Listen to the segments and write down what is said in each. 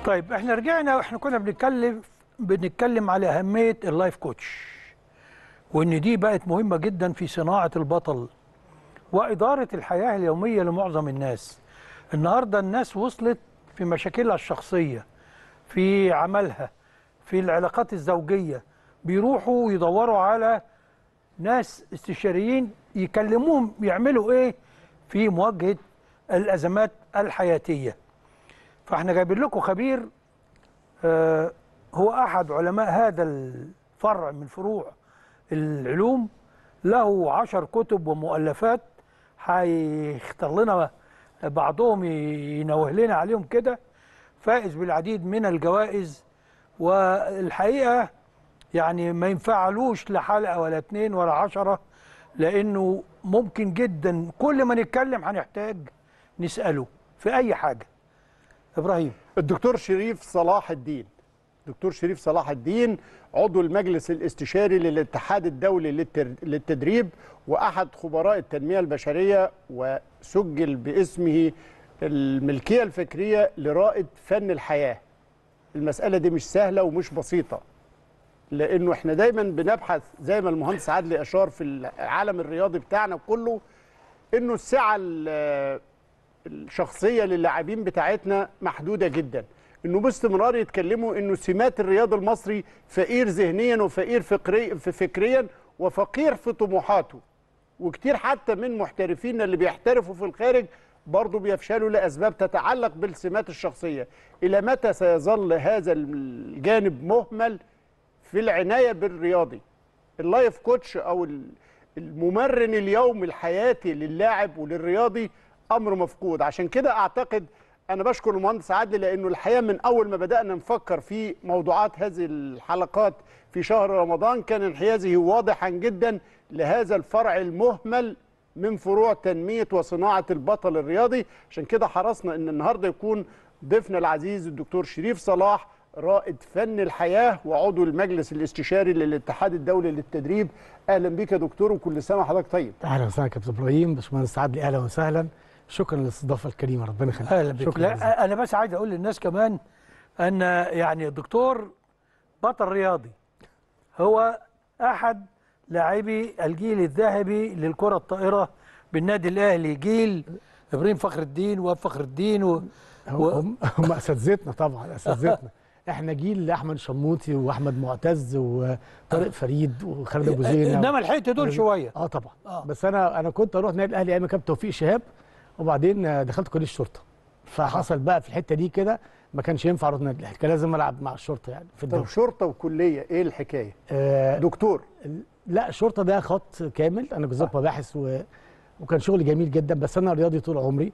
طيب احنا رجعنا واحنا كنا بنتكلم على أهمية اللايف كوتش، وإن دي بقت مهمة جدا في صناعة البطل وإدارة الحياة اليومية لمعظم الناس. النهاردة الناس وصلت في مشاكلها الشخصية، في عملها، في العلاقات الزوجية، بيروحوا يدوروا على ناس استشاريين يكلموهم يعملوا ايه في مواجهة الأزمات الحياتية. فاحنا جايبين لكم خبير هو أحد علماء هذا الفرع من فروع العلوم، له 10 كتب ومؤلفات، هيختار لنا بعضهم ينوه لنا عليهم كده، فائز بالعديد من الجوائز. والحقيقة يعني ما ينفعلوش لا حلقة ولا 2 ولا 10، لأنه ممكن جدا كل ما نتكلم هنحتاج نسأله في أي حاجة. إبراهيم. الدكتور شريف صلاح الدين. دكتور شريف صلاح الدين عضو المجلس الاستشاري للاتحاد الدولي للتدريب، وأحد خبراء التنمية البشرية، وسجل باسمه الملكية الفكرية لرائد فن الحياة. المسألة دي مش سهلة ومش بسيطة، لأنه احنا دايما بنبحث زي ما المهندس عادلي أشار في العالم الرياضي بتاعنا كله، إنه السعة الشخصية للاعبين بتاعتنا محدودة جدا، انه باستمرار يتكلموا انه سمات الرياضي المصري فقير ذهنيا وفقير فكريا وفقير في طموحاته. وكتير حتى من محترفينا اللي بيحترفوا في الخارج برضه بيفشلوا لأسباب تتعلق بالسمات الشخصية. إلى متى سيظل هذا الجانب مهمل في العناية بالرياضي؟ اللايف كوتش أو الممرن اليوم الحياتي للاعب وللرياضي أمر مفقود. عشان كده أعتقد أنا بشكر المهندس عادل، لأنه الحقيقة من أول ما بدأنا نفكر في موضوعات هذه الحلقات في شهر رمضان كان انحيازه واضحا جدا لهذا الفرع المهمل من فروع تنمية وصناعة البطل الرياضي. عشان كده حرصنا أن النهاردة يكون ضيفنا العزيز الدكتور شريف صلاح، رائد فن الحياة وعضو المجلس الاستشاري للاتحاد الدولي للتدريب. أهلا بك يا دكتور، وكل سنة وحضرتك طيب. أهلا وسهلا كابتن إبراهيم، باشمهندس عادلي، أهلا وسهلا، شكرا للاستضافة الكريمة، ربنا يخليك. أهلا بك. لا أنا بس عايز أقول للناس كمان أن يعني الدكتور بطل رياضي، هو أحد لاعبي الجيل الذهبي للكرة الطائرة بالنادي الأهلي، جيل إبراهيم فخر الدين وفخر الدين هم أساتذتنا طبعا، أساتذتنا. احنا جيل احمد شموتي واحمد معتز وطارق فريد وخالد ابو زينه، انما لحقت دول شويه. طبعا. بس انا كنت اروح نادي الاهلي ايام كابتن توفيق شهاب، وبعدين دخلت كليه الشرطه، فحصل بقى في الحته دي كده ما كانش ينفع اروح نادي الاهلي، كان لازم العب مع الشرطه يعني في الدوري. طب شرطه وكليه ايه الحكايه؟ دكتور؟ لا الشرطه ده خط كامل، انا جزء مباحث وكان شغل جميل جدا، بس انا رياضي طول عمري.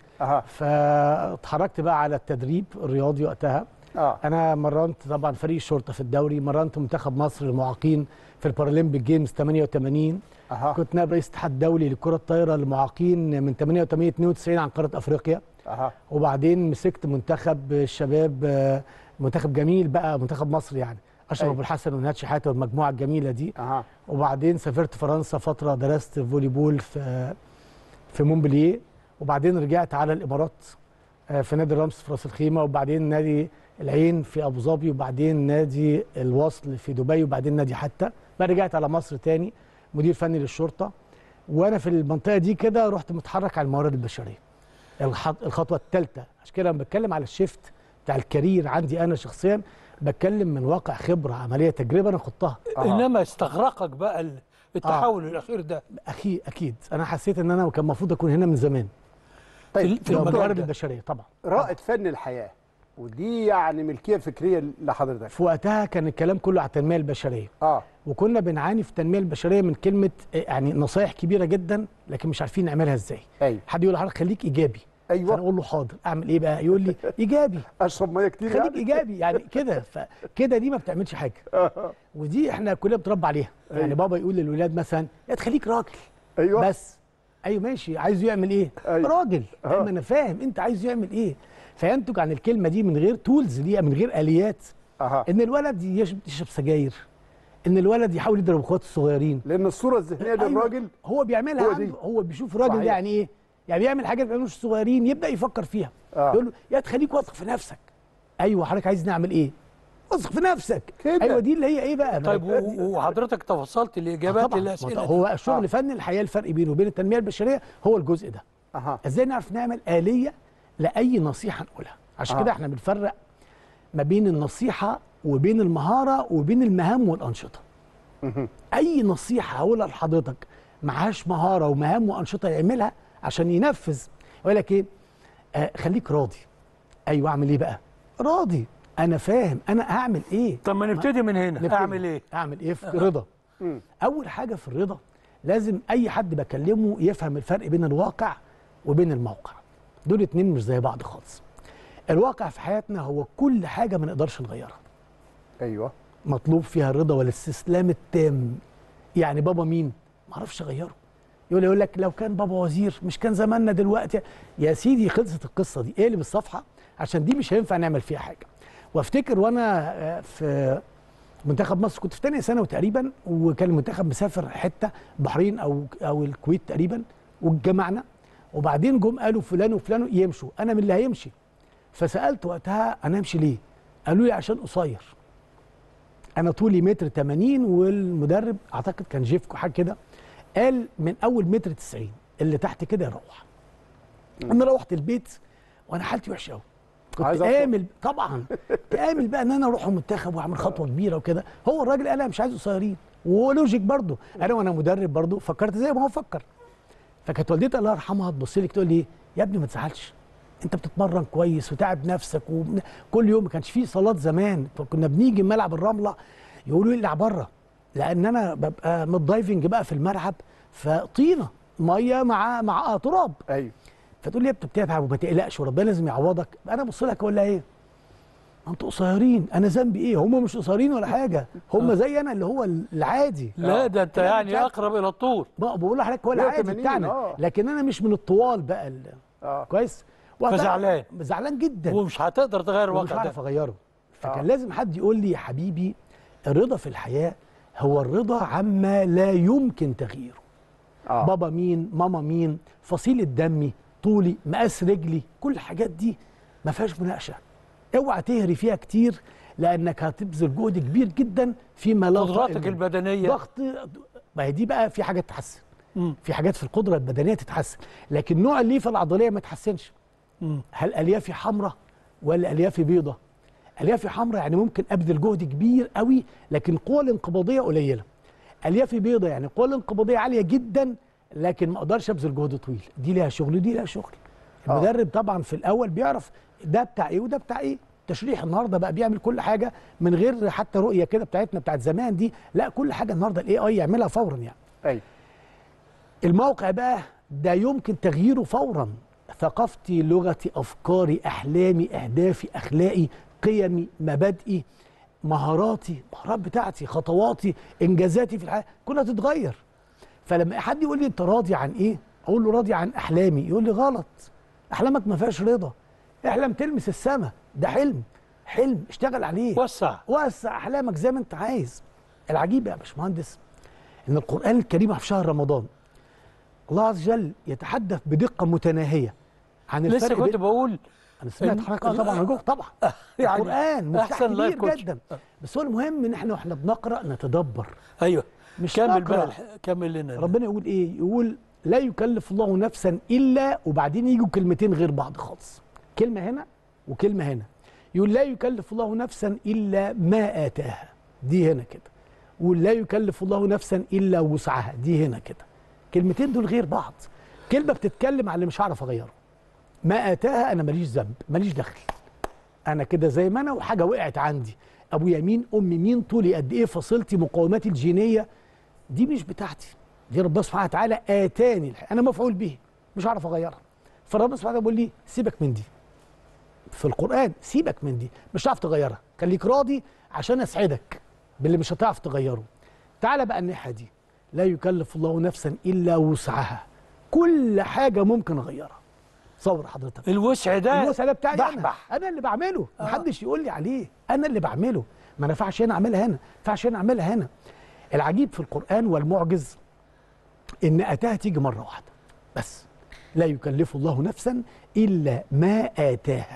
فاتحركت بقى على التدريب الرياضي وقتها. انا مرنت طبعا فريق الشرطه في الدوري، مرنت منتخب مصر للمعاقين في البارالمبيك جيمز 88. كنت نائب رئيس الاتحاد الدولي للكره الطايره للمعاقين من 88 92 عن قاره افريقيا. وبعدين مسكت منتخب الشباب، منتخب جميل بقى، منتخب مصر يعني، اشرف ابو الحسن ونهاد شحاته والمجموعه الجميله دي. وبعدين سافرت فرنسا فتره، درست فولي بول في مونبلييه، وبعدين رجعت على الامارات في نادي الرمس في راس الخيمه، وبعدين نادي العين في ابو ظبي، وبعدين نادي الوصل في دبي، وبعدين نادي حتى. بعد رجعت على مصر تاني مدير فني للشرطه. وانا في المنطقه دي كده رحت متحرك على الموارد البشريه، الخطوه الثالثه. عشان كده لما بتكلم على الشيفت بتاع الكارير عندي انا شخصيا، بتكلم من واقع خبره عمليه تجربه انا خضتها. انما استغرقك بقى التحول الاخير ده؟ اكيد انا حسيت ان انا كان المفروض اكون هنا من زمان. طيب في الموارد البشريه طبعا. رائد فن الحياه، ودي يعني ملكيه فكريه لحضرتك. في وقتها كان الكلام كله على التنميه البشريه. وكنا بنعاني في التنميه البشريه من كلمه يعني نصايح كبيره جدا، لكن مش عارفين نعملها ازاي. حد يقول لحضرتك خليك ايجابي. انا اقول له حاضر، اعمل ايه بقى؟ يقول لي ايجابي، اشرب ميه كتير، خليك ايجابي يعني كده. فكده دي ما بتعملش حاجه. ودي احنا كلنا بنتربى عليها. يعني بابا يقول للولاد مثلا يا تخليك راجل. بس ايوه ماشي، عايزه يعمل ايه؟ راجل. ما انا فاهم انت عايزه يعمل ايه. فينتج عن الكلمه دي من غير تولز ليها، من غير اليات، ان الولد يشرب سجاير، ان الولد يحاول يضرب اخواته الصغيرين، لان الصوره الذهنيه للراجل هو بيعملها، هو بيشوف راجل يعني ايه، يعني بيعمل حاجات ما بيعملوش الصغيرين، يبدا يفكر فيها. يقول له يا تخليك واثق في نفسك. ايوه حضرتك عايز نعمل ايه؟ واثق في نفسك كده. ايوه دي اللي هي ايه بقى. طيب وحضرتك تفصلت الاجابات للاسئله هو الشغل فن الحياه، الفرق بينه وبين التنميه البشريه هو الجزء ده. ازاي نعرف نعمل آلية لاي نصيحه نقولها. عشان كده احنا بنفرق ما بين النصيحه وبين المهاره وبين المهام والانشطه. اي نصيحه هقولها لحضرتك معهاش مهاره ومهام وانشطه يعملها عشان ينفذ، يقول لك ايه؟ خليك راضي. ايوه اعمل ايه بقى؟ راضي، انا فاهم انا هعمل ايه. طب ما نبتدي من هنا. اعمل ايه؟ اعمل ايه في رضا؟ اول حاجه في الرضا لازم اي حد بكلمه يفهم الفرق بين الواقع وبين الموقع. دول اتنين مش زي بعض خالص. الواقع في حياتنا هو كل حاجه ما نقدرش نغيرها. ايوه. مطلوب فيها الرضا والاستسلام التام. يعني بابا مين؟ ما اعرفش اغيره. يقول لك لو كان بابا وزير مش كان زماننا دلوقتي. يا سيدي خلصت القصه دي، اقلب الصفحه عشان دي مش هينفع نعمل فيها حاجه. وافتكر وانا في منتخب مصر كنت في ثانيه ثانوي تقريبا، وكان المنتخب مسافر حته بحرين او الكويت تقريبا، واتجمعنا وبعدين جم قالوا فلان وفلان يمشوا، انا من اللي هيمشي. فسالت وقتها انا امشي ليه؟ قالوا لي عشان قصير. انا طولي 1.80 متر، والمدرب اعتقد كان جيفكو حاجه كده قال من اول 1.90 متر اللي تحت كده يروح. انا روحت البيت وانا حالتي وحشه قوي. كنت امل طبعا تامل بقى ان انا اروح المنتخب واعمل خطوه كبيره وكده. هو الراجل قال انا مش عايز قصيرين، وهو لوجيك برضه. انا وانا مدرب برضه فكرت زي ما هو فكر. فكانت والدتي الله يرحمها تبص لي تقول لي يا ابني ما تزعلش، انت بتتمرن كويس وتعب نفسك، وكل يوم ما كانش فيه صالات زمان، فكنا بنيجي ملعب الرمله يقولوا لي العب بره، لان انا ببقى متدايفنج بقى في الملعب فطينه ميه مع تراب. ايوه. فتقول لي يا بتتعب وما تقلقش وربنا لازم يعوضك. انا ابص لك اقول لها ايه؟ انتوا قصيرين، انا ذنبي ايه؟ هم مش قصيرين ولا حاجه، هم زي انا اللي هو العادي. لا ده انت يعني اقرب الى الطول. بقول لحضرتك هو العادي بتاعنا، لكن انا مش من الطوال بقى كويس. فزعلان، زعلان جدا، ومش هتقدر تغير الواقع ده، مش هعرف اغيره. فكان لازم حد يقول لي يا حبيبي الرضا في الحياه هو الرضا عما لا يمكن تغييره. بابا مين، ماما مين، فصيله دمي، طولي، مقاس رجلي، كل الحاجات دي ما فيهاش مناقشه. اوعى تهري فيها كتير لانك هتبذل جهد كبير جدا فيما لا قدراتك البدنيه ضغط. ما هي دي بقى في حاجات تتحسن، في حاجات في القدره البدنيه تتحسن، لكن نوع الليفه العضليه ما يتحسنش. هل اليافي حمراء ولا اليافي بيضاء؟ اليافي حمراء يعني ممكن ابذل جهد كبير قوي لكن القوه الانقباضيه قليله. اليافي بيضاء يعني القوه الانقباضيه عاليه جدا لكن ما اقدرش ابذل جهد طويل. دي ليها شغل ودي ليها شغل. المدرب طبعا في الاول بيعرف ده بتاع ايه وده بتاع ايه. التشريح النهارده بقى بيعمل كل حاجه من غير حتى رؤيه كده بتاعتنا بتاعت زمان دي، لا كل حاجه النهارده الاي اي يعملها فورا يعني. ايوه. الموقع بقى ده يمكن تغييره فورا. ثقافتي، لغتي، افكاري، احلامي، اهدافي، اخلاقي، قيمي، مبادئي، مهاراتي، المهارات بتاعتي، خطواتي، انجازاتي في الحياه كلها تتغير. فلما حد يقول لي انت راضي عن ايه؟ اقول له راضي عن احلامي. يقول لي غلط، احلامك ما فيهاش رضا. احلم تلمس السماء، ده حلم، حلم اشتغل عليه، وسع احلامك زي ما انت عايز. العجيب يا باشمهندس ان القران الكريم في شهر رمضان الله عز وجل يتحدث بدقه متناهيه عن الفرق. لسه كنت بقول انا سمعت حضرتك طبعا طبعا يعني القران مفتاح كبير جدا، بس هو المهم ان احنا واحنا بنقرا نتدبر. ايوه مش كمل بقى، كمل لنا. ربنا يقول ايه؟ يقول لا يكلف الله نفسا الا، وبعدين يجوا كلمتين غير بعض خالص، كلمه هنا وكلمه هنا. يقول لا يكلف الله نفسا الا ما اتاها، دي هنا كده. يقول لا يكلف الله نفسا الا وسعها، دي هنا كده. كلمتين دول غير بعض. كلمه بتتكلم على اللي مش هعرف اغيره. ما اتاها انا ماليش ذنب، ماليش دخل، انا كده زي ما انا، وحاجه وقعت عندي، ابويا مين، امي مين، طولي قد ايه، فصيلتي، مقوماتي الجينيه، دي مش بتاعتي، دي ربنا سبحانه وتعالى اتاني، انا مفعول به مش هعرف اغيرها. فربنا سبحانه وتعالى بيقول لي سيبك من دي في القران، سيبك من دي مش هتعرف تغيرها، خليك راضي عشان اسعدك باللي مش هتعرف تغيره. تعالى بقى الناحيه دي، لا يكلف الله نفسا الا وسعها، كل حاجه ممكن اغيرها. تصور حضرتك الوسع ده بتاعي انا اللي بعمله، محدش يقول لي عليه، انا اللي بعمله، ما ينفعش هنا اعملها هنا، ما ينفعش هنا اعملها هنا. العجيب في القرآن والمعجز إن أتاها تيجي مرة واحدة بس. لا يكلف الله نفسا إلا ما آتاها.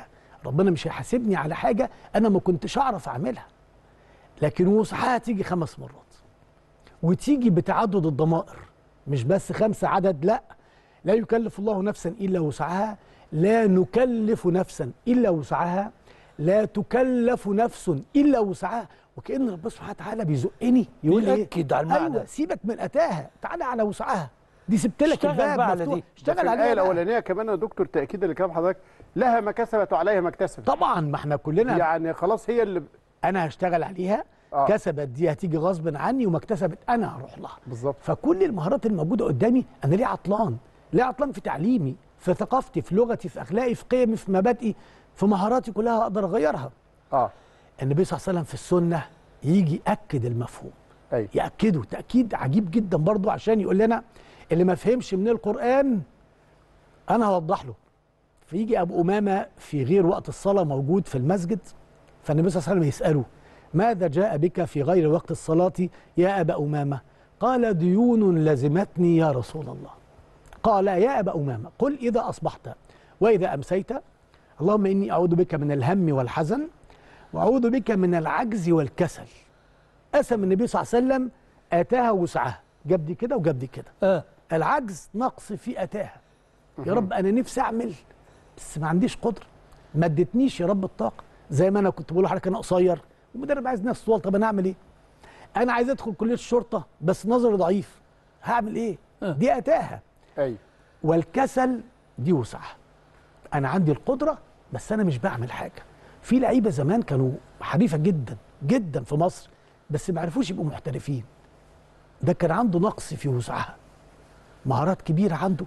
ربنا مش هيحاسبني على حاجه انا ما كنتش اعرف اعملها، لكن وسعها تيجي 5 مرات وتيجي بتعدد الضمائر، مش بس 5 عدد، لا يكلف الله نفسا الا وسعها، لا نكلف نفسا الا وسعها، لا تكلف نفس الا وسعها. وكأن ربنا سبحانه وتعالى بيزقني يقول ايه؟ بيأكد على المعنى. ايوه سيبك من اتاها، تعالى على وسعها، دي سبت لك الباب مفتوح، اشتغل عليها. الآية الأولانية كمان يا دكتور تأكيدا لكلام حضرتك، لها ما كسبت وعليها ما اكتسبت. طبعا ما احنا كلنا يعني خلاص هي اللي انا هشتغل عليها. كسبت دي هتيجي غصب عني، وما اكتسبت انا هروح لها. بالظبط. فكل المهارات الموجوده قدامي انا ليه عطلان؟ ليه عطلان في تعليمي، في ثقافتي، في لغتي، في اخلاقي، في قيمي، في مبادئي، في مهاراتي كلها اقدر اغيرها. النبي صلى الله عليه وسلم في السنه يجي ياكد المفهوم. أيوة. ياكده تاكيد عجيب جدا برضو، عشان يقول لنا اللي ما فهمش من القران انا هوضح له. فيجي ابو امامه في غير وقت الصلاه موجود في المسجد، فالنبي صلى الله عليه وسلم يساله ماذا جاء بك في غير وقت الصلاه يا ابا امامه؟ قال ديون لزمتني يا رسول الله. قال يا ابا امامه قل اذا اصبحت واذا امسيت اللهم اني اعوذ بك من الهم والحزن واعوذ بك من العجز والكسل. قسم النبي صلى الله عليه وسلم اتاها وسعها، جاب دي كده وجاب دي كده. العجز نقص في اتاها، يا رب انا نفسي اعمل بس ما عنديش قدره، ما ادتنيش يا رب الطاقه. زي ما انا كنت بقول لحضرتك انا قصير والمدرب عايز ناس طوال، طب انا اعمل ايه؟ انا عايز ادخل كليه الشرطه بس نظري ضعيف، هعمل ايه؟ دي اتاها. ايوه. والكسل دي وسعها، انا عندي القدره بس انا مش بعمل حاجه. في لعيبه زمان كانوا حريفه جدا جدا في مصر بس ما عرفوش يبقوا محترفين، ده كان عنده نقص في وسعها، مهارات كبيره عنده.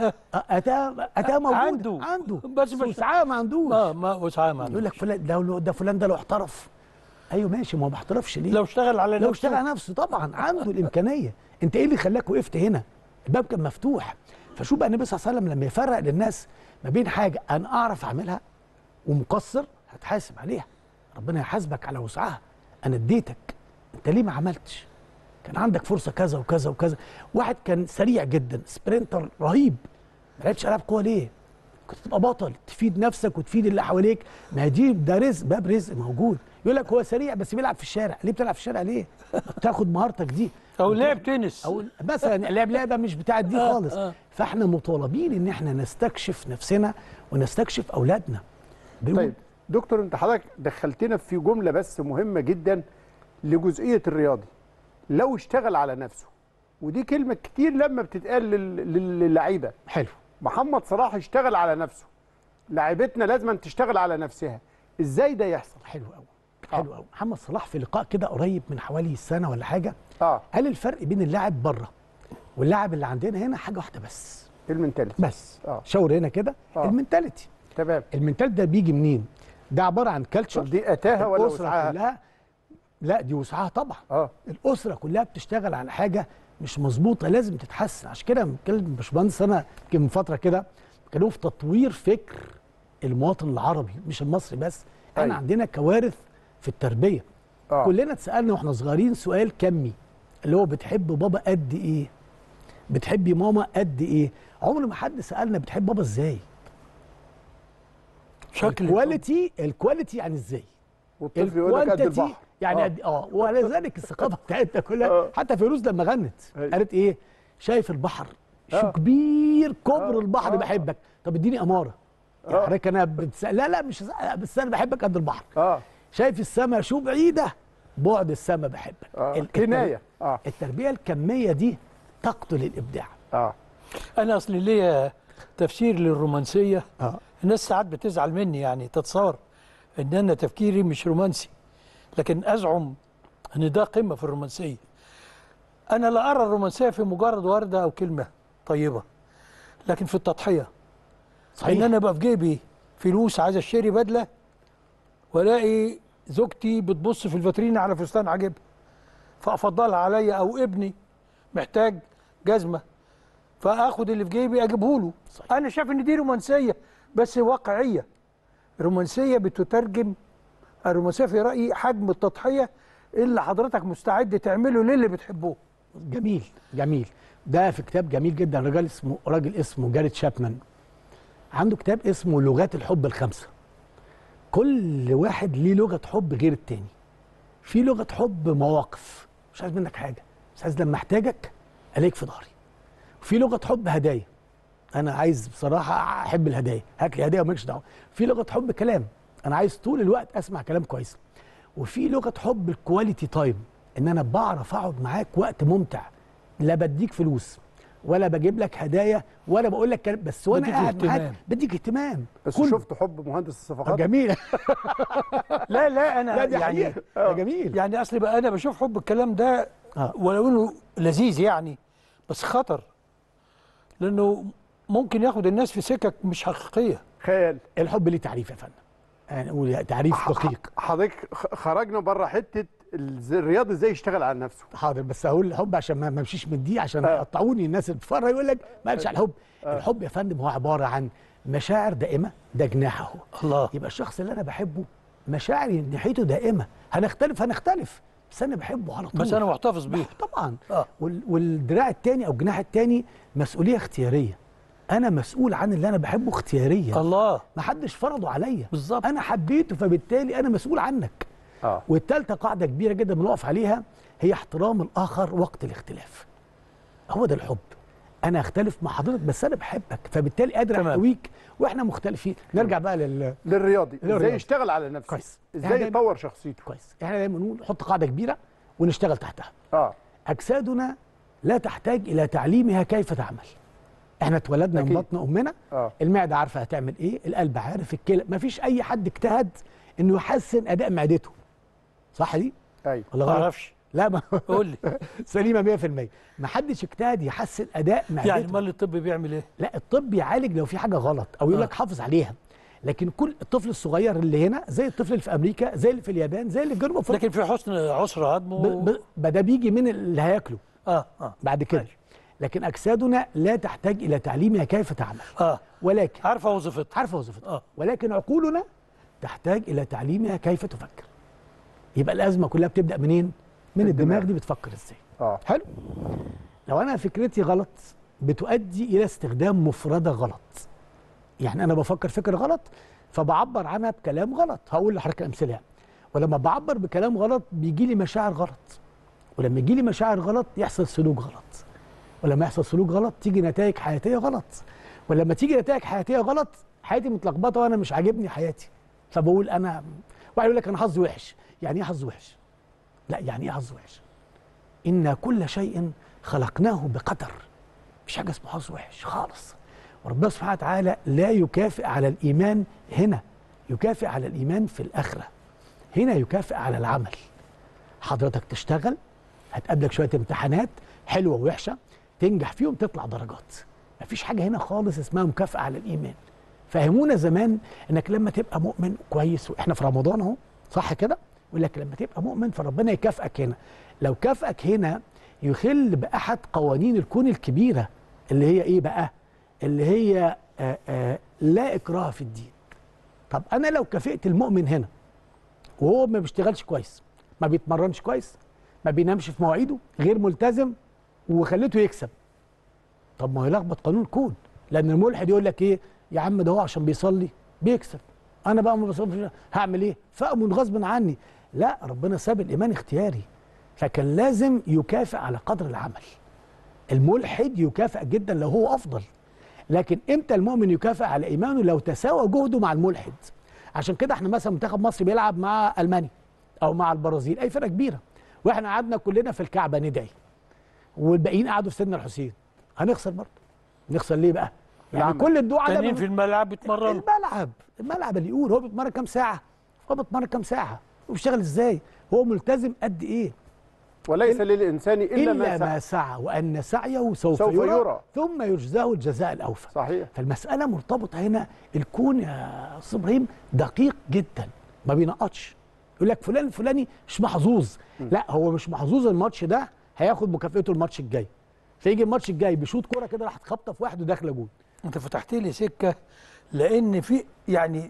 اتاها موجود عنده بس وسعها ما عندوش. ما وسعها ما عندوش. يقول لك فلان ده فلان ده لو احترف، ايوه ماشي، ما هو ما احترفش ليه؟ لو اشتغل على نفسه، لو اشتغل على نفسه طبعا عنده الامكانيه. انت ايه اللي خلاك وقفت هنا؟ الباب كان مفتوح. فشوف بقى النبي صلى الله عليه وسلم لما يفرق للناس ما بين حاجه انا اعرف اعملها ومقصر هتحاسب عليها، ربنا يحاسبك على وسعها. انا اديتك، انت ليه ما عملتش؟ كان عندك فرصه كذا وكذا وكذا. واحد كان سريع جدا سبرينتر رهيب، ما لعبتش العاب قوه ليه؟ كنت تبقى بطل تفيد نفسك وتفيد اللي حواليك. ما هي دي ده رزق، باب رزق موجود. يقول لك هو سريع بس بيلعب في الشارع، ليه بتلعب في الشارع ليه؟ تاخد مهارتك دي. او لعب تنس، او مثلا لعبه مش بتاعت دي خالص. فاحنا مطالبين ان احنا نستكشف نفسنا ونستكشف اولادنا. طيب دكتور، انت حضرتك دخلتنا في جمله بس مهمه جدا لجزئيه الرياضي، لو اشتغل على نفسه، ودي كلمه كتير لما بتتقال للعيبه. حلو. محمد صلاح اشتغل على نفسه، لاعيبتنا لازم تشتغل على نفسها. ازاي ده يحصل؟ حلو قوي، حلو قوي. محمد صلاح في لقاء كده قريب من حوالي سنه ولا حاجه قال الفرق بين اللاعب بره واللاعب اللي عندنا هنا حاجه واحده بس، المنتاليتي بس. شاور هنا كده. المنتاليتي. تمام. المنتاليتي ده بيجي منين؟ ده عباره عن كالتشر. دي اتاها ولا وسعها؟ كلها. لا دي وسعها طبعا. الاسره كلها بتشتغل على حاجه مش مظبوطه لازم تتحسن. عشان كده بتكلم باشمهندس انا يمكن من فتره كده كانوا في تطوير فكر المواطن العربي مش المصري بس. احنا عندنا كوارث في التربيه. كلنا اتسالنا واحنا صغيرين سؤال كمي اللي هو بتحب بابا قد ايه؟ بتحبي ماما قد ايه؟ عمر ما حد سالنا بتحب بابا ازاي؟ شكل الكواليتي يعني ازاي؟ والطفل يقول لك قد البحر يعني قد ولذلك الثقافه بتاعتنا كلها حتى فيروز لما غنت قالت ايه؟ شايف البحر شو كبير كبر البحر بحبك. طب اديني اماره يعني حضرتك انا لا مش بس انا بحبك قد البحر. شايف السماء شو بعيده بعد السماء بحبك. كنايه. التربيه الكميه دي تقتل الابداع. انا اصلي ليا تفسير للرومانسيه. الناس ساعات بتزعل مني، يعني تتصور ان انا تفكيري مش رومانسي، لكن ازعم ان ده قمه في الرومانسيه. انا لا ارى الرومانسيه في مجرد ورده او كلمه طيبه، لكن في التضحيه. صحيح. ان انا ابقى في جيبي فلوس عايز اشتري بدله والاقي زوجتي بتبص في الفاترينا على فستان عاجبها فافضلها عليا، او ابني محتاج جزمه فاخد اللي في جيبي اجيبه له. انا شايف ان دي رومانسيه بس واقعيه. رومانسيه بتترجم، الرومانسيه في رايي حجم التضحيه اللي حضرتك مستعد تعمله للي بتحبوه. جميل جميل. ده في كتاب جميل جدا راجل اسمه جاريت شابمان، عنده كتاب اسمه لغات الحب الخمسه. كل واحد ليه لغه حب غير التاني. في لغه حب مواقف، مش عايز منك حاجه، بس عايز لما احتاجك الاقيك في ظهري. وفي لغه حب هدايا، انا عايز بصراحه احب الهدايا، هات لي هديه ومالكش دعوه. في لغه حب كلام، انا عايز طول الوقت اسمع كلام كويس. وفي لغه حب الكواليتي تايم، ان انا بعرف اقعد معاك وقت ممتع، لا بديك فلوس ولا بجيب لك هدايا ولا بقول لك كلام، بس وانا قاعد معاك بديك اهتمام. بس شفت حب مهندس الصفقات جميل. لا انا لا دي يعني حقيقة. جميل. يعني اصل بقى انا بشوف حب الكلام ده ولو انه لذيذ يعني، بس خطر، لانه ممكن ياخد الناس في سكك مش حقيقيه. خيال. الحب ليه تعريف يا فندم، يعني نقول تعريف دقيق. حضرتك خرجنا بره حته الرياضي ازاي يشتغل على نفسه. حاضر، بس هقول الحب عشان ما امشيش من دي، عشان يقطعوني الناس اللي بتتفرج يقول لك ما قالش على الحب. الحب يا فندم هو عباره عن مشاعر دائمه، ده جناح اهو. الله. يبقى الشخص اللي انا بحبه مشاعري ناحيته دائمه، هنختلف بس انا بحبه على طول، بس انا محتفظ بيه طبعا. والدراع الثاني او الجناح الثاني مسؤوليه اختياريه، انا مسؤول عن اللي انا بحبه اختياريا. الله. ما حدش فرضه عليا، بالظبط. انا حبيته فبالتالي انا مسؤول عنك. والثالثه قاعده كبيره جدا بنقف عليها، هي احترام الاخر وقت الاختلاف. هو ده الحب، انا اختلف مع حضرتك بس انا بحبك فبالتالي قادر احتويك واحنا مختلفين. نرجع بقى للرياضي ازاي يشتغل على نفسه كويس، ازاي يطور شخصيته كويس. احنا دايما نقول نحط قاعده كبيره ونشتغل تحتها. اجسادنا لا تحتاج الى تعليمها كيف تعمل. احنا اتولدنا من بطن امنا، المعده عارفه هتعمل ايه، القلب عارف، الكلى، مفيش اي حد اجتهد انه يحسن اداء معدته. صح دي؟ ايوه. ولا ما اعرفش. لا ما قول لي. سليمه 100%. ما حدش اجتهد يحسن اداء معدته. يعني امال الطب بيعمل ايه؟ لا الطب يعالج لو في حاجه غلط او يقول لك حافظ عليها، لكن كل الطفل الصغير اللي هنا زي الطفل اللي في امريكا زي اللي في اليابان زي اللي في جنوب افريقيا، لكن في حسن عسر هضمه ده بيجي من اللي هياكله بعد كده. لكن اجسادنا لا تحتاج الى تعليمها كيف تعمل، ولكن عارفه وظيفتها ولكن عقولنا تحتاج الى تعليمها كيف تفكر. يبقى الازمه كلها بتبدا منين؟ من الدماغ دي بتفكر ازاي. حلو. لو انا فكرتي غلط بتؤدي الى استخدام مفرده غلط، يعني انا بفكر فكره غلط فبعبر عنها بكلام غلط. هقول لحضرتك امثله. ولما بعبر بكلام غلط بيجي لي مشاعر غلط، ولما يجي لي مشاعر غلط يحصل سلوك غلط، ولما يحصل سلوك غلط تيجي نتائج حياتيه غلط، ولما تيجي نتائج حياتيه غلط حياتي متلخبطه وانا مش عاجبني حياتي، فبقول انا. واحد يقول لك انا حظي وحش. يعني ايه حظ وحش؟ لا يعني ايه حظ وحش؟ ان كل شيء خلقناه بقدر، مفيش حاجه اسمها حظ وحش خالص. وربنا سبحانه وتعالى لا يكافئ على الايمان هنا، يكافئ على الايمان في الاخره. هنا يكافئ على العمل. حضرتك تشتغل، هتقابلك شويه امتحانات حلوه ووحشه، تنجح فيهم تطلع درجات. مفيش حاجه هنا خالص اسمها مكافاه على الايمان. فهمونا زمان انك لما تبقى مؤمن كويس، واحنا في رمضان اهو صح كده، يقول لك لما تبقى مؤمن فربنا يكافئك هنا. لو كافئك هنا يخل باحد قوانين الكون الكبيره اللي هي ايه بقى؟ اللي هي لا اكراه في الدين. طب انا لو كافئت المؤمن هنا وهو ما بيشتغلش كويس، ما بيتمرنش كويس، ما بينامش في مواعيده، غير ملتزم، وخليته يكسب، طب ما هو يلخبط قانون الكون. لان الملحد يقول لك ايه يا عم، ده هو عشان بيصلي بيكسب، انا بقى ما بصليش هعمل ايه؟ فأمن غصب عني. لا، ربنا ساب الايمان اختياري، فكان لازم يكافئ على قدر العمل. الملحد يكافئ جدا لو هو افضل، لكن امتى المؤمن يكافئ على ايمانه؟ لو تساوى جهده مع الملحد. عشان كده احنا مثلا منتخب مصر بيلعب مع المانيا او مع البرازيل، اي فرقه كبيره، واحنا قعدنا كلنا في الكعبه ندعي، والباقيين قعدوا في سيدنا الحسين، هنخسر برضه. نخسر ليه بقى؟ يعني كل الدعاء ده في الملعب بيتمرنوا. الملعب اللي يقول هو بيتمرن كام ساعه؟ هو بيتمرن كام ساعه؟ وبيشتغل ازاي؟ هو ملتزم قد ايه؟ وليس للإنسان إلا ما سعى وأن سعيه سوف يرى ثم يجزاه الجزاء الأوفى. صحيح. فالمسألة مرتبطة هنا. الكون يا أستاذ إبراهيم دقيق جدا، ما بينقطش. يقول لك فلان الفلاني مش محظوظ، لا هو مش محظوظ الماتش ده، هياخد مكافئته الماتش الجاي. فيجي الماتش الجاي بيشوط كوره كده راحت خبطه في واحد وداخله جول. انت فتحت لي سكه، لان في يعني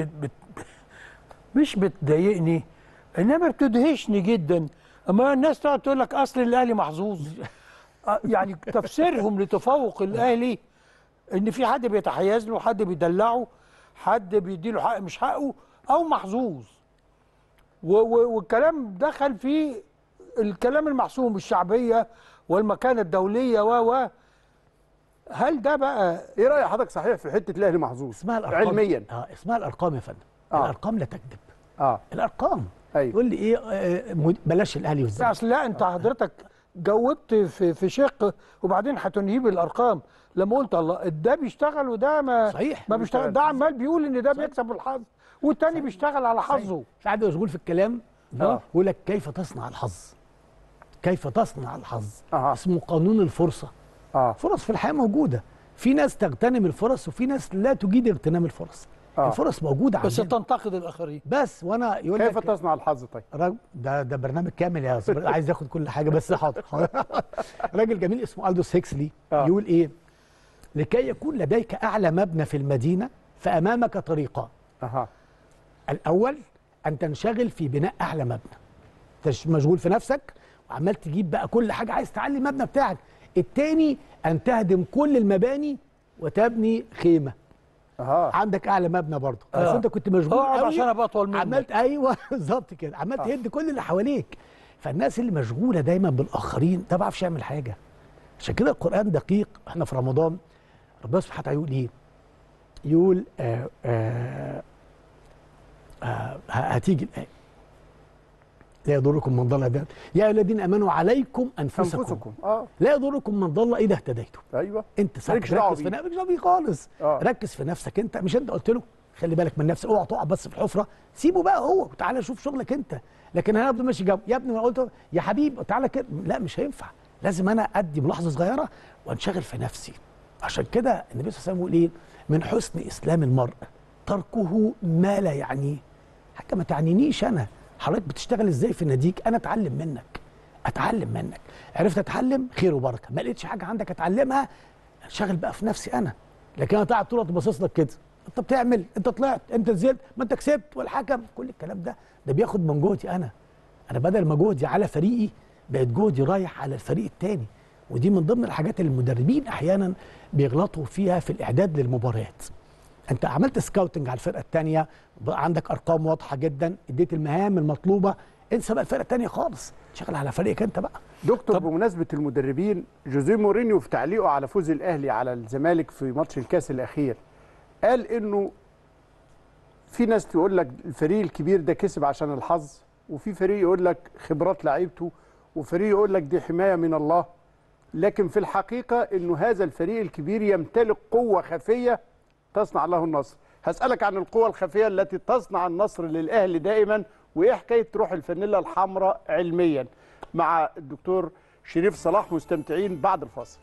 مش بتضايقني انما بتدهشني جدا اما الناس تقعد تقول لك اصل الاهلي محظوظ. يعني تفسيرهم لتفوق الاهلي ان في حد بيتحيز له، حد بيدلعه، حد بيديله حق مش حقه، او محظوظ. والكلام دخل في الكلام المحسوم، الشعبيه والمكانه الدوليه هل ده بقى ايه راي حضرتك صحيح في حته الاهلي محظوظ؟ اسمها الارقام علميا. اسمها الارقام يا فندم. الارقام لا تكذب. الارقام. أيوة. تقول لي ايه بلاش الاهلي والزمالك. اصل لا، انت حضرتك جاوبت في شق وبعدين هتنهيه بالارقام لما قلت الله ده بيشتغل وده ما صحيح ما بيشتغل. ده عمال بيقول ان ده بيكسب بالحظ والتاني بيشتغل على حظه. ساعات مشغول في الكلام يقول لك كيف تصنع الحظ. كيف تصنع الحظ. اسمه قانون الفرصه. فرص في الحياه موجوده، في ناس تغتنم الفرص وفي ناس لا تجيد اغتنام الفرص. الفرص موجوده بس عندنا. تنتقد الاخرين. بس وانا يقول كيف تصنع الحظ؟ طيب ده برنامج كامل يا صبري. عايز ياخد كل حاجه بس حاضر. راجل جميل اسمه ألدوس هيكسلي يقول ايه؟ لكي يكون لديك اعلى مبنى في المدينه فامامك طريقان. الاول ان تنشغل في بناء اعلى مبنى، انت مشغول في نفسك وعمال تجيب بقى كل حاجه عايز تعلي المبنى بتاعك. الثاني ان تهدم كل المباني وتبني خيمه. عندك اعلى مبنى برضه بس انت كنت مشغول قوي عشان ابقى اطول منك. عملت ايوه بالظبط كده، عمال تهد كل اللي حواليك. فالناس اللي مشغوله دايما بالاخرين ده ما بيعرفش يعمل حاجه. عشان كده القران دقيق. احنا في رمضان ربنا سبحانه وتعالى يقول ايه؟ يقول هتيجي الايه لا يضركم من ضل هداكم يا ايها الذين امنوا عليكم انفسكم لا يضركم من ضل اذا اهتديتم. ايوه انت ساكت ركز في نفسك مش خالص. ركز في نفسك انت، مش انت قلت له خلي بالك من نفسك اوعى تقع بس في الحفره، سيبه بقى هو وتعالى شوف شغلك انت. لكن انا افضل ماشي جنبه يا ابني ما قلت يا حبيبي تعالى كده، لا مش هينفع. لازم انا ادي ملاحظه صغيره وانشغل في نفسي. عشان كده النبي صلى الله عليه وسلم بيقول ايه؟ من حسن اسلام المرء تركه ما لا يعنيه. حاجه ما تعنينيش انا. حضرتك بتشتغل ازاي في ناديك؟ انا اتعلم منك. اتعلم منك. عرفت اتعلم خير وبركه، ما لقيتش حاجه عندك اتعلمها انشغل بقى في نفسي انا. لكن انا قاعد طول الوقت باصص لك كده، انت بتعمل، انت طلعت، انت نزلت، ما انت كسبت والحكم، كل الكلام ده بياخد من جهدي انا بدل ما جهدي على فريقي بقت جهدي رايح على الفريق الثاني. ودي من ضمن الحاجات اللي المدربين احيانا بيغلطوا فيها في الاعداد للمباريات. انت عملت سكاوتنج على الفرقه الثانيه، عندك ارقام واضحه جدا، اديت المهام المطلوبه، انسى بقى الفرقه الثانيه خالص، شغل على فريقك انت بقى. دكتور بمناسبه المدربين، جوزيه مورينيو في تعليقه على فوز الاهلي على الزمالك في ماتش الكاس الاخير قال انه في ناس تقول لك الفريق الكبير ده كسب عشان الحظ، وفي فريق يقول لك خبرات لعيبته، وفريق يقول لك دي حمايه من الله. لكن في الحقيقه انه هذا الفريق الكبير يمتلك قوه خفيه تصنع له النصر. هسألك عن القوة الخفية التي تصنع النصر للأهلي دائما، وإيه حكاية روح الفانيلا الحمراء علميا، مع الدكتور شريف صلاح مستمتعين بعد الفاصل.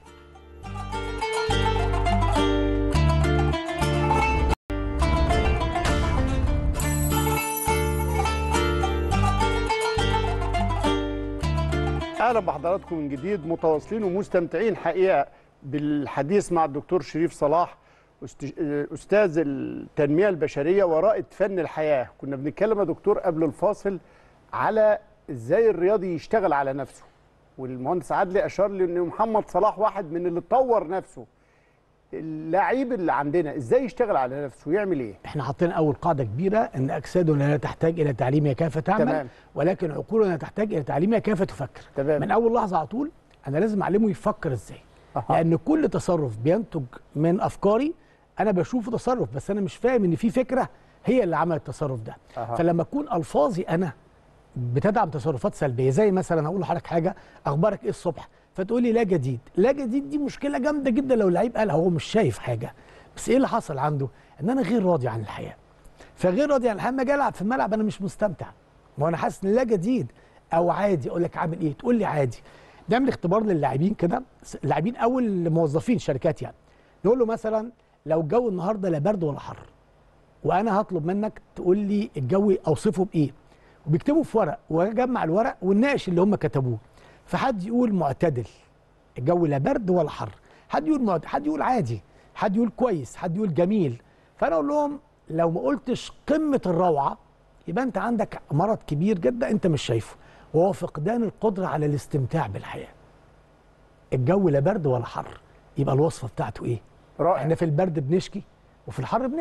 أهلا بحضراتكم من جديد، متواصلين ومستمتعين حقيقة بالحديث مع الدكتور شريف صلاح، أستاذ التنمية البشرية ورائد فن الحياة. كنا بنتكلم يا دكتور قبل الفاصل على إزاي الرياضي يشتغل على نفسه، والمهندس عدلي أشار لي إن محمد صلاح واحد من اللي طور نفسه. اللاعب اللي عندنا إزاي يشتغل على نفسه ويعمل إيه؟ إحنا حاطين أول قاعدة كبيرة إن أجسادنا لا تحتاج إلى تعليمها كيف تعمل، تمام. ولكن عقولنا تحتاج إلى تعليمها كيف تفكر. تمام. من أول لحظة على طول أنا لازم أعلمه يفكر إزاي. لأن كل تصرف بينتج من أفكاري أنا بشوفه تصرف، بس أنا مش فاهم إن في فكرة هي اللي عملت التصرف ده. فلما أكون ألفاظي أنا بتدعم تصرفات سلبية، زي مثلا أقول لحضرتك حاجة، أخبارك إيه الصبح؟ فتقول لي لا جديد. لا جديد دي مشكلة جامدة جدا لو اللعيب قالها هو مش شايف حاجة، بس إيه اللي حصل عنده؟ إن أنا غير راضي عن الحياة. فغير راضي عن الحياة، لما أجي ألعب في الملعب أنا مش مستمتع. ما أنا حاسس إن لا جديد أو عادي. أقول لك عامل إيه؟ تقول لي عادي. نعمل اختبار للاعبين كده، اللاعبين او الموظفين شركات يعني، نقول له مثلا لو الجو النهارده لا برد ولا حر، وانا هطلب منك تقول لي الجو اوصفه بايه، وبيكتبوا في ورق واجمع الورق ونناقش اللي هم كتبوه. فحد يقول معتدل، الجو لا برد ولا حر، حد يقول معتدل، حد يقول عادي، حد يقول كويس، حد يقول جميل. فانا اقول لهم لو ما قلتش قمه الروعه يبقى انت عندك مرض كبير جدا انت مش شايفه، وهو فقدان القدرة على الاستمتاع بالحياة. الجو لا برد ولا حر، يبقى الوصفة بتاعته ايه؟ رائع. احنا في البرد بنشكي وفي الحر بنشكي.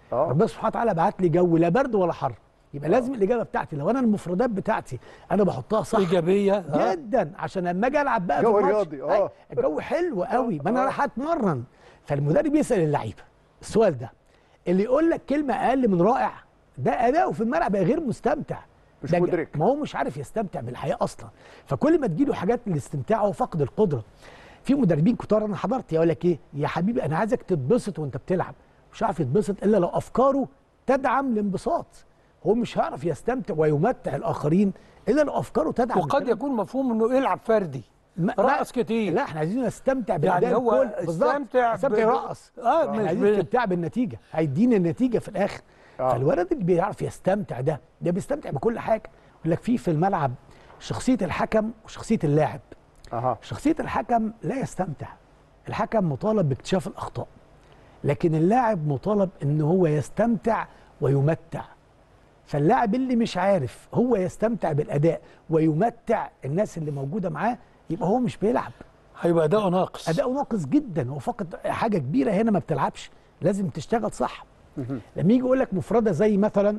ربنا سبحانه وتعالى بعت لي جو لا برد ولا حر، يبقى لازم الاجابه بتاعتي لو انا المفردات بتاعتي انا بحطها صح ايجابيه جدا عشان لما اجي العب بقى جو في الماتش رياضي. الجو حلو قوي، ما انا رايح اتمرن. فالمدرب يسال اللعيبه السؤال ده، اللي يقول لك كلمه اقل من رائع ده اداؤه في الملعب بقى غير مستمتع، مش مدرك، ما هو مش عارف يستمتع بالحياه اصلا. فكل ما تجيله حاجات للاستمتاع هو فقد القدره. في مدربين كتار انا حضرت يقول لك ايه يا حبيبي انا عايزك تتبسط وانت بتلعب، مش عارف يتبسط الا لو افكاره تدعم الانبساط. هو مش هيعرف يستمتع ويمتع الاخرين الا لو افكاره تدعم. وقد يكون مفهوم انه يلعب فردي رقص كتير، لا احنا عايزين نستمتع بالاداء يعني هو يستمتع يرقص، احنا عايزين نستمتع بالنتيجه، هيدينا النتيجه في الاخر. فالولد اللي بيعرف يستمتع ده بيستمتع بكل حاجه. يقول لك في الملعب شخصيه الحكم وشخصيه اللاعب. شخصيه الحكم لا يستمتع، الحكم مطالب باكتشاف الاخطاء، لكن اللاعب مطالب ان هو يستمتع ويمتع. فاللاعب اللي مش عارف هو يستمتع بالاداء ويمتع الناس اللي موجوده معاه يبقى هو مش بيلعب، هيبقى اداؤه ناقص، اداؤه ناقص جدا، هو فقد حاجه كبيره هنا ما بتلعبش، لازم تشتغل صح. لما يجي يقول لك مفرده زي مثلا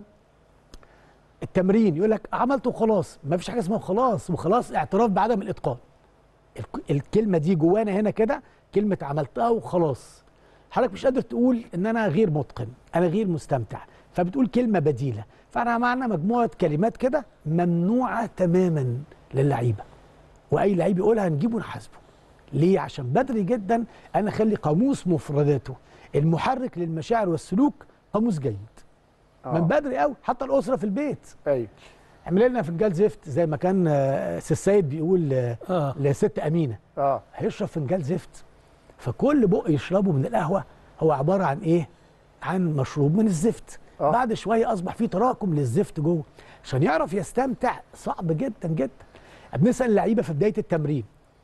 التمرين يقول لك عملته وخلاص، ما فيش حاجه اسمها خلاص وخلاص، اعتراف بعدم الاتقان. الكلمه دي جوانا هنا كده كلمه عملتها وخلاص، حضرتك مش قادر تقول ان انا غير متقن، انا غير مستمتع، فبتقول كلمه بديله. فاحنا معنا مجموعه كلمات كده ممنوعه تماما للعيبه، واي لعيب يقولها نجيبه نحاسبه. ليه؟ عشان بدري جدا انا اخلي قاموس مفرداته المحرك للمشاعر والسلوك قاموس جيد. من بدري قوي، حتى الاسره في البيت. ايوه اعمل لنا فنجان زفت زي ما كان سي السيد بيقول لست امينه. هيشرب فنجان زفت، فكل بق يشربه من القهوه هو عباره عن ايه؟ عن مشروب من الزفت. بعد شويه اصبح فيه تراكم للزفت جوه، عشان يعرف يستمتع صعب جدا جدا. بنسال اللعيبه في بدايه التمرين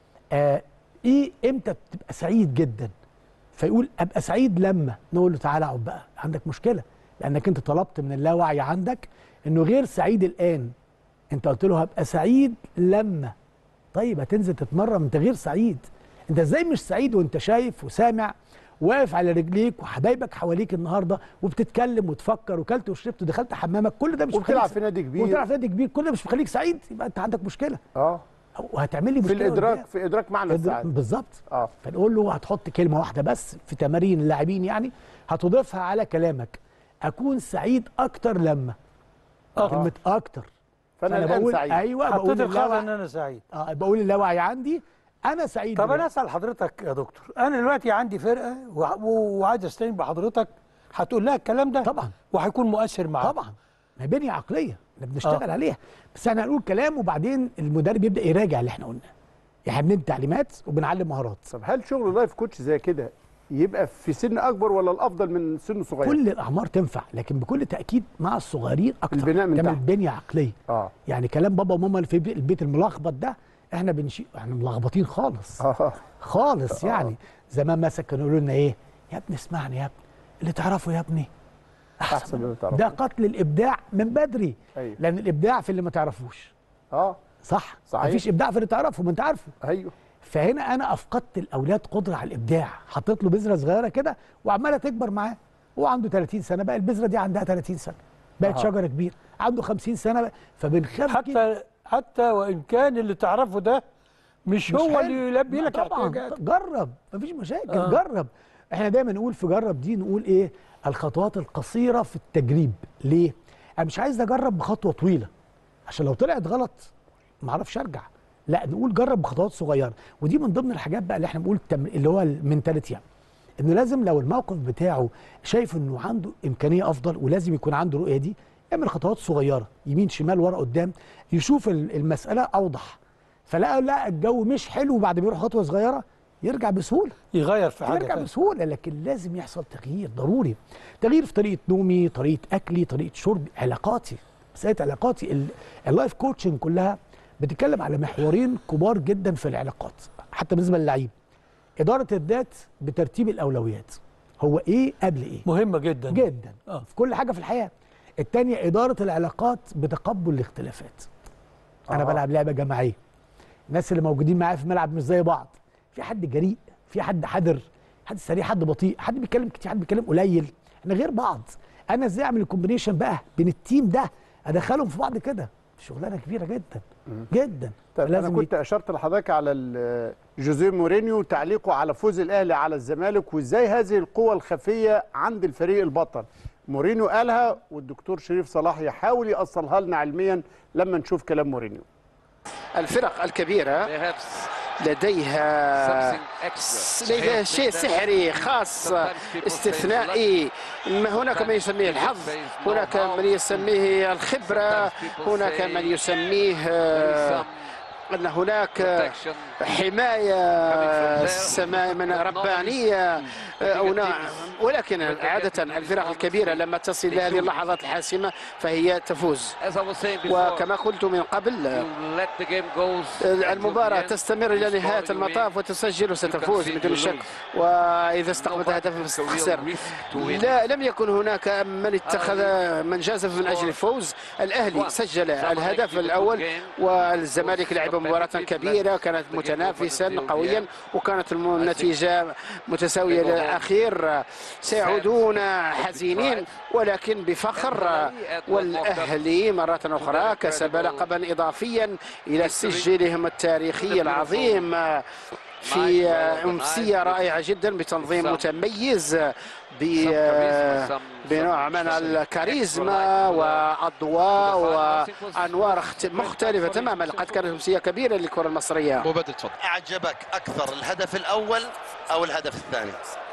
ايه امتى بتبقى سعيد جدا؟ فيقول ابقى سعيد لما نقول له تعالى اقعد بقى، عندك مشكله لانك انت طلبت من اللاوعي عندك انه غير سعيد الان، انت قلت له هبقى سعيد لما. طيب هتنزل تتمرن انت غير سعيد، انت ازاي مش سعيد وانت شايف وسامع واقف على رجليك وحبايبك حواليك النهارده وبتتكلم وتفكر وكلت وشربت ودخلت حمامك، كل ده مش وبتلعب في نادي كبير وبتلعب في نادي كبير، كل ده مش مخليك سعيد، يبقى انت عندك مشكله. وهتعمل لي مشكله في الادراك في ادراك معنى السعاده بالظبط. فنقول له هتحط كلمه واحده بس في تمارين اللاعبين، يعني هتضيفها على كلامك، اكون سعيد اكتر لما. كلمه اكتر، فانا بقول سعيد. ايوه حطيت الخبر ان انا سعيد. بقول اللاوعي عندي انا سعيد. طب انا اسال حضرتك يا دكتور، انا دلوقتي عندي فرقه وعايز استعين بحضرتك، هتقول لها الكلام ده طبعا وهيكون مؤثر معاها طبعا، ما بنيه عقليه احنا بنشتغل عليها، بس احنا هنقول كلام وبعدين المدرب يبدا يراجع اللي احنا قلناه، يعني بندي تعليمات وبنعلم مهارات. طب هل شغل لايف كوتش زي كده يبقى في سن اكبر ولا الافضل من سن صغير؟ كل الاعمار تنفع، لكن بكل تاكيد مع الصغيرين اكتر. البناء من تحت، بنيه عقليه. يعني كلام بابا وماما اللي في البيت الملخبط ده احنا احنا ملخبطين خالص. خالص. يعني زمان مثلا كانوا يقولوا لنا ايه؟ يا ابني اسمعني يا ابني، اللي تعرفه يا ابني احسن من اللي تعرفه. ده قتل الابداع من بدري. أيوه. لان الابداع في اللي ما تعرفوش. صح؟ صحيح. مفيش ابداع في اللي تعرفه، ما انت عارفه. ايوه. فهنا انا افقدت الاولاد قدره على الابداع، حطيت له بذره صغيره كده وعماله تكبر معاه، هو عنده 30 سنه بقى البذره دي عندها 30 سنه بقت شجره كبيره، عنده 50 سنه بقى، فبنخاف حتى وان كان اللي تعرفه ده مش هو اللي يلبي لك احتياجاتك. جرب، مفيش مشاكل. جرب. احنا دايما نقول في جرب دي نقول ايه؟ الخطوات القصيره في التجريب. ليه؟ انا مش عايز اجرب بخطوه طويله عشان لو طلعت غلط ما اعرفش ارجع، لا نقول جرب بخطوات صغيره. ودي من ضمن الحاجات بقى اللي احنا بنقول اللي هو المنتاليتي، يعني انه لازم لو الموقف بتاعه شايف انه عنده امكانيه افضل ولازم يكون عنده رؤيه دي، يعمل خطوات صغيره يمين شمال ورا قدام، يشوف المساله اوضح. فلا الجو مش حلو بعد ما يروح خطوه صغيره يرجع بسهوله، يغير في حاجه، يرجع بسهوله. لكن لازم يحصل تغيير ضروري، تغيير في طريقه نومي، طريقه اكلي، طريقه شربي، علاقاتي. مساله علاقاتي اللايف كوتشنج كلها بتتكلم على محورين كبار جدا في العلاقات، حتى بالنسبه للعيب. اداره الذات بترتيب الاولويات، هو ايه قبل ايه، مهمه جدا جدا في كل حاجه في الحياه. الثانيه اداره العلاقات بتقبل الاختلافات. انا بلعب لعبه جماعيه، الناس اللي موجودين معايا في الملعب مش زي بعض، في حد جريء، في حد حذر، حد سريع، حد بطيء، حد بيتكلم كتير، حد بيتكلم قليل، احنا غير بعض. انا ازاي اعمل الكومبينيشن بقى بين التيم ده ادخلهم في بعض كده؟ شغلانه كبيره جدا جدا. طيب انا كنت اشرت لحضرتك على جوزيه مورينيو تعليقه على فوز الاهلي على الزمالك، وازاي هذه القوه الخفيه عند الفريق البطل. مورينيو قالها والدكتور شريف صلاح يحاول يأصلها لنا علميا لما نشوف كلام مورينيو. الفرق الكبيرة لديها شيء سحري خاص استثنائي، هناك من يسميه الحظ، هناك من يسميه الخبرة، هناك من يسميه أن هناك حماية من ربانية أو ولكن عادة الفرق الكبيرة لما تصل إلى هذه اللحظات الحاسمة فهي تفوز. وكما قلت من قبل المباراة تستمر إلى نهاية المطاف وتسجل وستفوز بدون شك، وإذا استقبلت هدفا ستخسر. لم يكن هناك من جازف من أجل الفوز. الأهلي سجل الهدف الأول والزمالك لعب مباراة كبيرة كانت متنافسا قويا وكانت النتيجة متساوية للأخير. سيعودون حزينين ولكن بفخر، والأهلي مرة أخرى كسب لقبا إضافيا إلى سجلهم التاريخي العظيم في أمسية رائعة جدا بتنظيم متميز بنوع من الكاريزما وأضواء وأنوار مختلفة تماما. لقد كانت أمسية كبيرة للكرة المصرية. أبو بدر تفضل. أعجبك أكثر الهدف الأول أو الهدف الثاني؟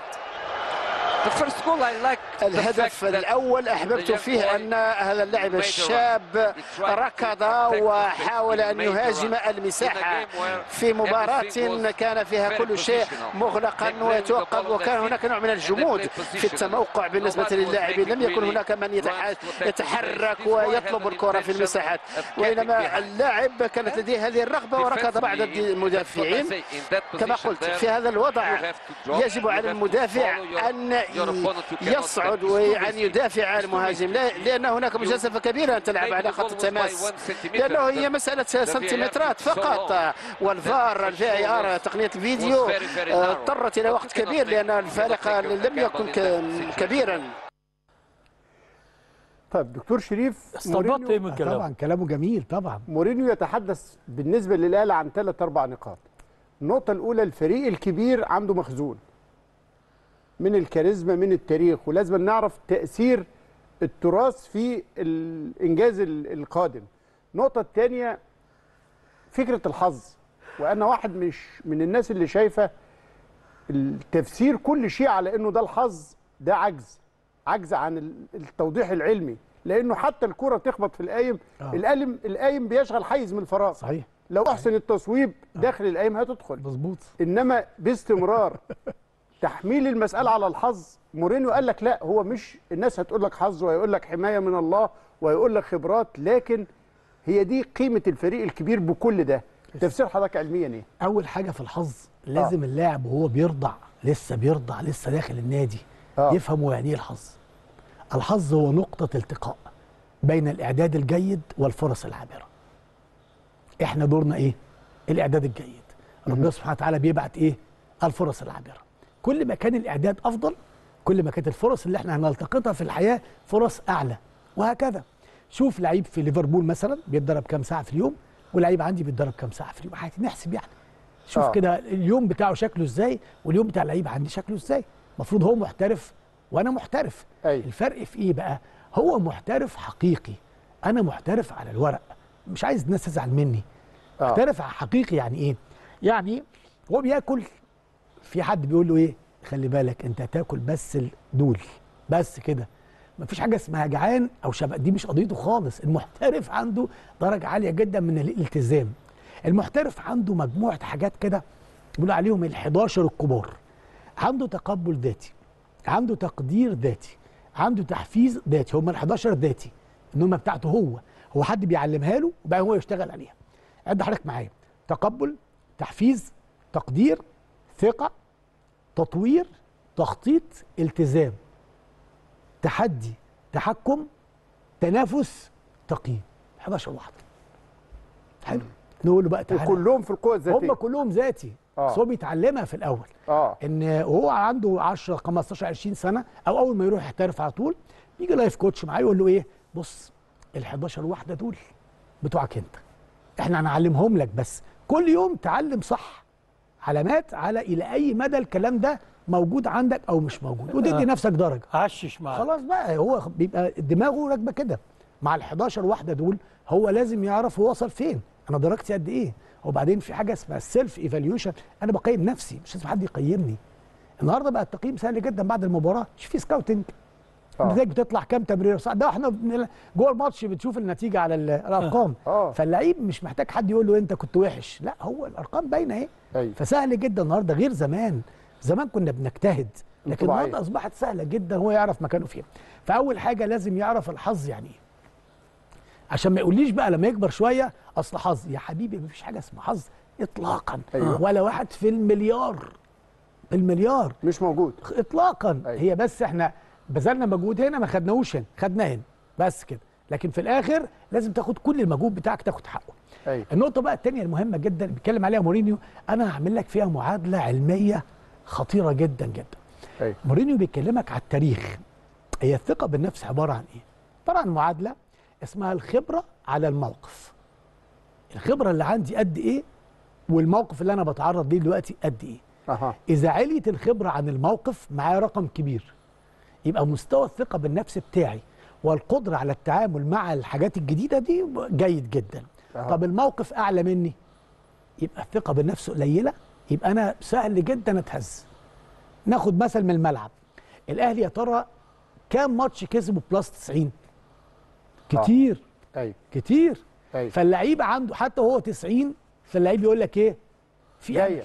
الهدف الأول أحببت فيه أن هذا اللاعب الشاب ركض وحاول أن يهاجم المساحة في مباراة كان فيها كل شيء مغلقا ويتوقف، وكان هناك نوع من الجمود في التموقع بالنسبة للاعبين. لم يكن هناك من يتحرك ويطلب الكرة في المساحات، وإنما اللاعب كانت لديه هذه الرغبة وركض بعد المدافعين. كما قلت في هذا الوضع يجب على المدافع أن يصعد وأن يدافع عن المهاجم، لأن هناك مجازفة كبيرة أن تلعب على خط التماس، لأنه هي مسألة سنتيمترات فقط. والفار الفي ار تقنية الفيديو اضطرت إلى وقت كبير لأن الفارق لم يكن كبيرا. طيب دكتور شريف، استنبطت ايه من كلامه؟ طبعا كلامه جميل. طبعا مورينيو يتحدث بالنسبة للأهلي عن 3-4 نقاط. النقطة الأولى الفريق الكبير عنده مخزون من الكاريزما من التاريخ، ولازم نعرف تأثير التراث في الإنجاز القادم. النقطة الثانية فكرة الحظ، وأنا واحد مش من الناس اللي شايفة التفسير كل شيء على إنه ده الحظ، ده عجز عن التوضيح العلمي، لأنه حتى الكرة تخبط في القايم القايم بيشغل حيز من الفراغ. صحيح. لو أحسن التصويب داخل القايم هتدخل مظبوط، إنما باستمرار تحميل المسألة على الحظ. مورينيو قال لك لا، هو مش الناس هتقول لك حظ وهيقول لك حماية من الله وهيقول لك خبرات، لكن هي دي قيمة الفريق الكبير بكل ده. تفسير حضرتك علميا ايه؟ أول حاجة في الحظ لازم اللاعب وهو بيرضع لسه داخل النادي يفهم يعني ايه الحظ. الحظ هو نقطة التقاء بين الإعداد الجيد والفرص العابرة. احنا دورنا ايه؟ الإعداد الجيد. ربنا سبحانه وتعالى بيبعت ايه؟ الفرص العابرة. كل ما كان الإعداد أفضل كل ما كانت الفرص اللي احنا هنلتقطها في الحياة فرص أعلى، وهكذا. شوف لعيب في ليفربول مثلا بيتدرب كام ساعة في اليوم، ولعيب عندي بيتدرب كام ساعة في اليوم، نحسب يعني. شوف كده اليوم بتاعه شكله ازاي واليوم بتاع اللعيب عندي شكله ازاي. المفروض هو محترف وانا محترف. الفرق في ايه بقى؟ هو محترف حقيقي، انا محترف على الورق. مش عايز الناس تزعل مني. محترف حقيقي يعني ايه؟ يعني هو بياكل، في حد بيقول له ايه؟ خلي بالك انت هتاكل بس دول بس كده، مفيش حاجه اسمها جعان او شبع، دي مش قضيته خالص. المحترف عنده درجه عاليه جدا من الالتزام. المحترف عنده مجموعه حاجات كده بيقولوا عليهم ال11 الكبار. عنده تقبل ذاتي، عنده تقدير ذاتي، عنده تحفيز ذاتي. هم ال11 ذاتي، النومه بتاعته هو حد بيعلمها له وبقى هو يشتغل عليها. عد حضرتك معايا: تقبل، تحفيز، تقدير، ثقه، تطوير، تخطيط، التزام، تحدي، تحكم، تنافس، تقييم. 11 واحده. حلو. نقول له بقى تعالى. وكلهم في القوه الذاتيه. هم كلهم ذاتي. بس هو بيتعلمها في الاول ان وهو عنده 10 15 20 سنه او اول ما يروح يحترف على طول بيجي لايف كوتش معاه يقول له ايه، بص ال11 واحده دول بتوعك انت، احنا هنعلمهم لك، بس كل يوم تعلم صح علامات على الى اي مدى الكلام ده موجود عندك او مش موجود، وتدي نفسك درجه عشش معاه. خلاص بقى هو بيبقى دماغه راكبه كده مع ال11 واحده دول، هو لازم يعرف هو وصل فين، انا درجتي قد ايه. وبعدين في حاجه اسمها السيلف ايفاليوشن، انا بقيم نفسي مش لازم حد يقيمني. النهارده بقى التقييم سهل جدا بعد المباراه، مش في سكاوتنج النتائج بتطلع كام تمريره صح، ده احنا جوه الماتش بتشوف النتيجه على الارقام. فاللعيب مش محتاج حد يقول له انت كنت وحش، لا هو الارقام باينه اهي. فسهل جدا النهارده غير زمان كنا بنجتهد، لكن النهارده اصبحت سهله جدا هو يعرف مكانه فين. فاول حاجه لازم يعرف الحظ يعني ايه، عشان ما يقوليش بقى لما يكبر شويه اصل حظ. يا حبيبي مفيش حاجه اسمها حظ اطلاقا. ولا واحد في المليار مش موجود اطلاقا. هي بس احنا بذلنا مجهود هنا ما خدناهوش هنا، خدناه هنا بس كده، لكن في الاخر لازم تاخد كل المجهود بتاعك تاخد حقه. النقطه بقى الثانيه المهمه جدا بيتكلم عليها مورينيو، انا هعمل لك فيها معادله علميه خطيره جدا جدا. مورينيو بيكلمك على التاريخ. هي الثقه بالنفس عباره عن ايه؟ طبعا معادله اسمها الخبره على الموقف. الخبره اللي عندي قد ايه والموقف اللي انا بتعرض ليه دلوقتي قد ايه. اذا عليت الخبره عن الموقف معايا رقم كبير، يبقى مستوى الثقه بالنفس بتاعي والقدره على التعامل مع الحاجات الجديده دي جيد جدا. طب الموقف اعلى مني، يبقى الثقه بالنفس قليله، يبقى انا سهل جدا اتهز. ناخد مثل من الملعب، الاهلي يا ترى كام ماتش كسبه بلس 90؟ كتير. كتير. فاللعيب عنده حتى وهو 90 فاللعيب يقول لك ايه، في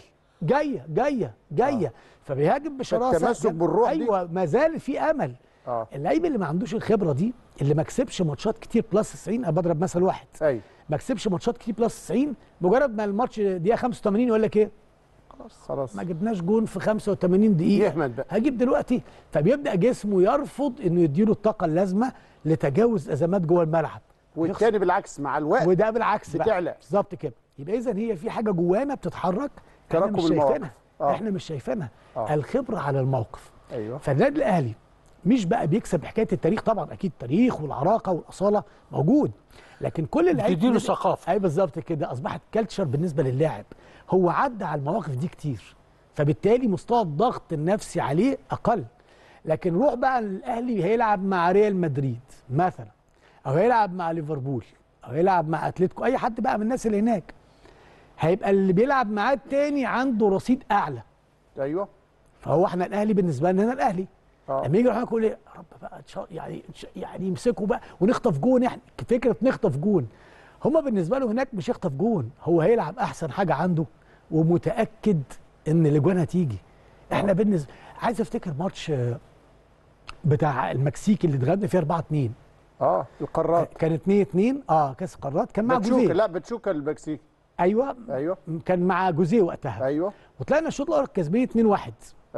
جايه فبيهاجم بشراسه، التمسك بالروح دي. ايوه ما زال في امل. اللعيب اللي ما عندوش الخبره دي، اللي ما كسبش ماتشات كتير بلس 90، انا بضرب مثل واحد ما كسبش ماتشات كتير بلس 90، مجرد ما الماتش دقيقه 85 يقول لك ايه، خلاص ما جبناش جون في 85 دقيقه، يحمد بقى هجيب دلوقتي. فبيبدا جسمه يرفض انه يديله الطاقه اللازمه لتجاوز ازمات جوه الملعب، والتاني بالعكس مع الوقت وده بالعكس بتعلى بالظبط كده. يبقى اذا هي في حاجه جوانا بتتحرك احنا مش شايفينها. احنا مش شايفينها. الخبره على الموقف. فالنادي الاهلي مش بقى بيكسب حكايه التاريخ، طبعا اكيد التاريخ والعراقه والاصاله موجود، لكن كل اللي بتديله ثقافه. اي بالظبط كده، اصبحت كالتشر بالنسبه للاعب، هو عدى على المواقف دي كتير، فبالتالي مستوى الضغط النفسي عليه اقل. لكن روح بقى الاهلي هيلعب مع ريال مدريد مثلا، او هيلعب مع ليفربول، او هيلعب مع اتلتيكو، اي حد بقى من الناس اللي هناك، هيبقى اللي بيلعب معاه التاني عنده رصيد اعلى. فهو احنا الاهلي بالنسبه لنا الاهلي لما يجي يقول ايه يا رب بقى يعني يمسكوا بقى ونخطف جون، احنا فكره نخطف جون، هما بالنسبه له هناك مش يخطف جون، هو هيلعب احسن حاجه عنده ومتاكد ان الاجوان هتيجي. احنا بالنسبه عايز افتكر ماتش بتاع المكسيك اللي اتغلبنا فيه 4-2 القارات، كان 2-2 كاس القارات، كان مع جوزيه. لا بتشوكا المكسيك. ايوه كان مع جوزيه وقتها. وطلعنا الشوط الاول كسبين 2-1.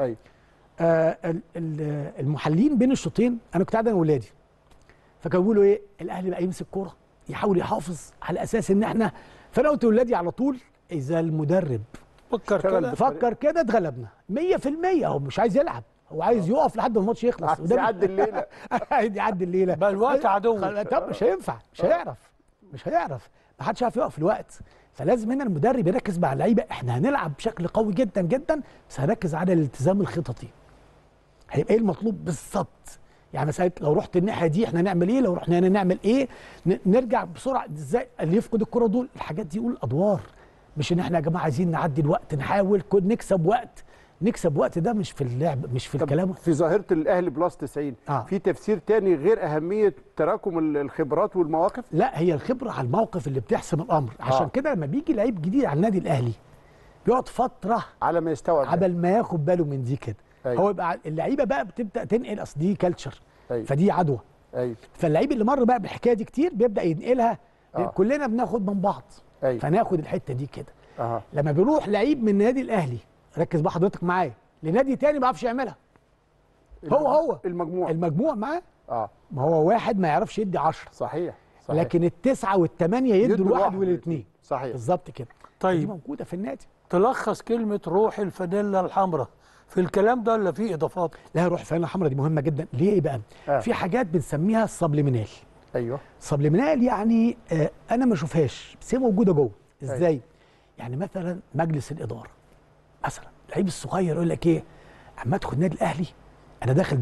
المحللين بين الشوطين، انا كنت قاعد انا واولادي، فكانوا بيقولوا ايه، الاهلي بقى يمسك كوره يحاول يحافظ على اساس ان احنا، فانا قلت لاولادي على طول اذا المدرب فكر كده اتغلبنا 100%. هو مش عايز يلعب، هو عايز يقف لحد ما الماتش يخلص، عايز يعدي الليله عايز يعدي الليله بقى الوقت عدو. طب مش هينفع، مش هيعرف ما حدش عارف يقف الوقت. فلازم هنا المدرب يركز مع اللعيبه، احنا هنلعب بشكل قوي جدا جدا، بس هنركز على الالتزام الخططي. هيبقى ايه المطلوب بالظبط؟ يعني مثلا لو رحت الناحيه دي احنا نعمل ايه، لو رحنا هنا نعمل ايه، نرجع بسرعه ازاي، اللي يفقد الكره دول، الحاجات دي يقول ادوار، مش ان احنا يا جماعه عايزين نعدي الوقت، نحاول نكسب وقت، ده مش في اللعب، مش في الكلام. في ظاهره الاهلي بلس 90 في تفسير تاني غير اهميه تراكم الخبرات والمواقف؟ لا، هي الخبره على الموقف اللي بتحسم الامر. عشان كده لما بيجي لعيب جديد على النادي الاهلي بيقعد فتره على ما يستوعب، قبل ما ياخد باله من دي كده. هو يبقى اللعيبه بقى بتبدا تنقل، اصل دي كلتشر، فدي عدوى. فاللعيب اللي مر بقى بالحكايه دي كتير بيبدا ينقلها. كلنا بناخد من بعض، فناخد الحته دي كده. لما بيروح لعيب من النادي الاهلي، ركز بقى حضرتك معايا، لنادي تاني ما بيعرفش يعملها، هو المجموع معاه. ما هو واحد ما يعرفش يدي 10. صحيح. لكن ال9 وال8 يدوا الواحد والاثنين. صحيح بالظبط كده. طيب دي موجوده في النادي. تلخص كلمه روح الفانيلا الحمراء في الكلام ده ولا في اضافات؟ لا، روح الفانيلا الحمراء دي مهمه جدا. ليه بقى؟ في حاجات بنسميها السبليمينال. ايوه، سبليمينال يعني انا ما اشوفهاش بس هي موجوده جوه. ازاي؟ يعني مثلا مجلس الاداره مثلا، اللعيب الصغير يقول لك ايه؟ اما ادخل النادي الاهلي انا داخل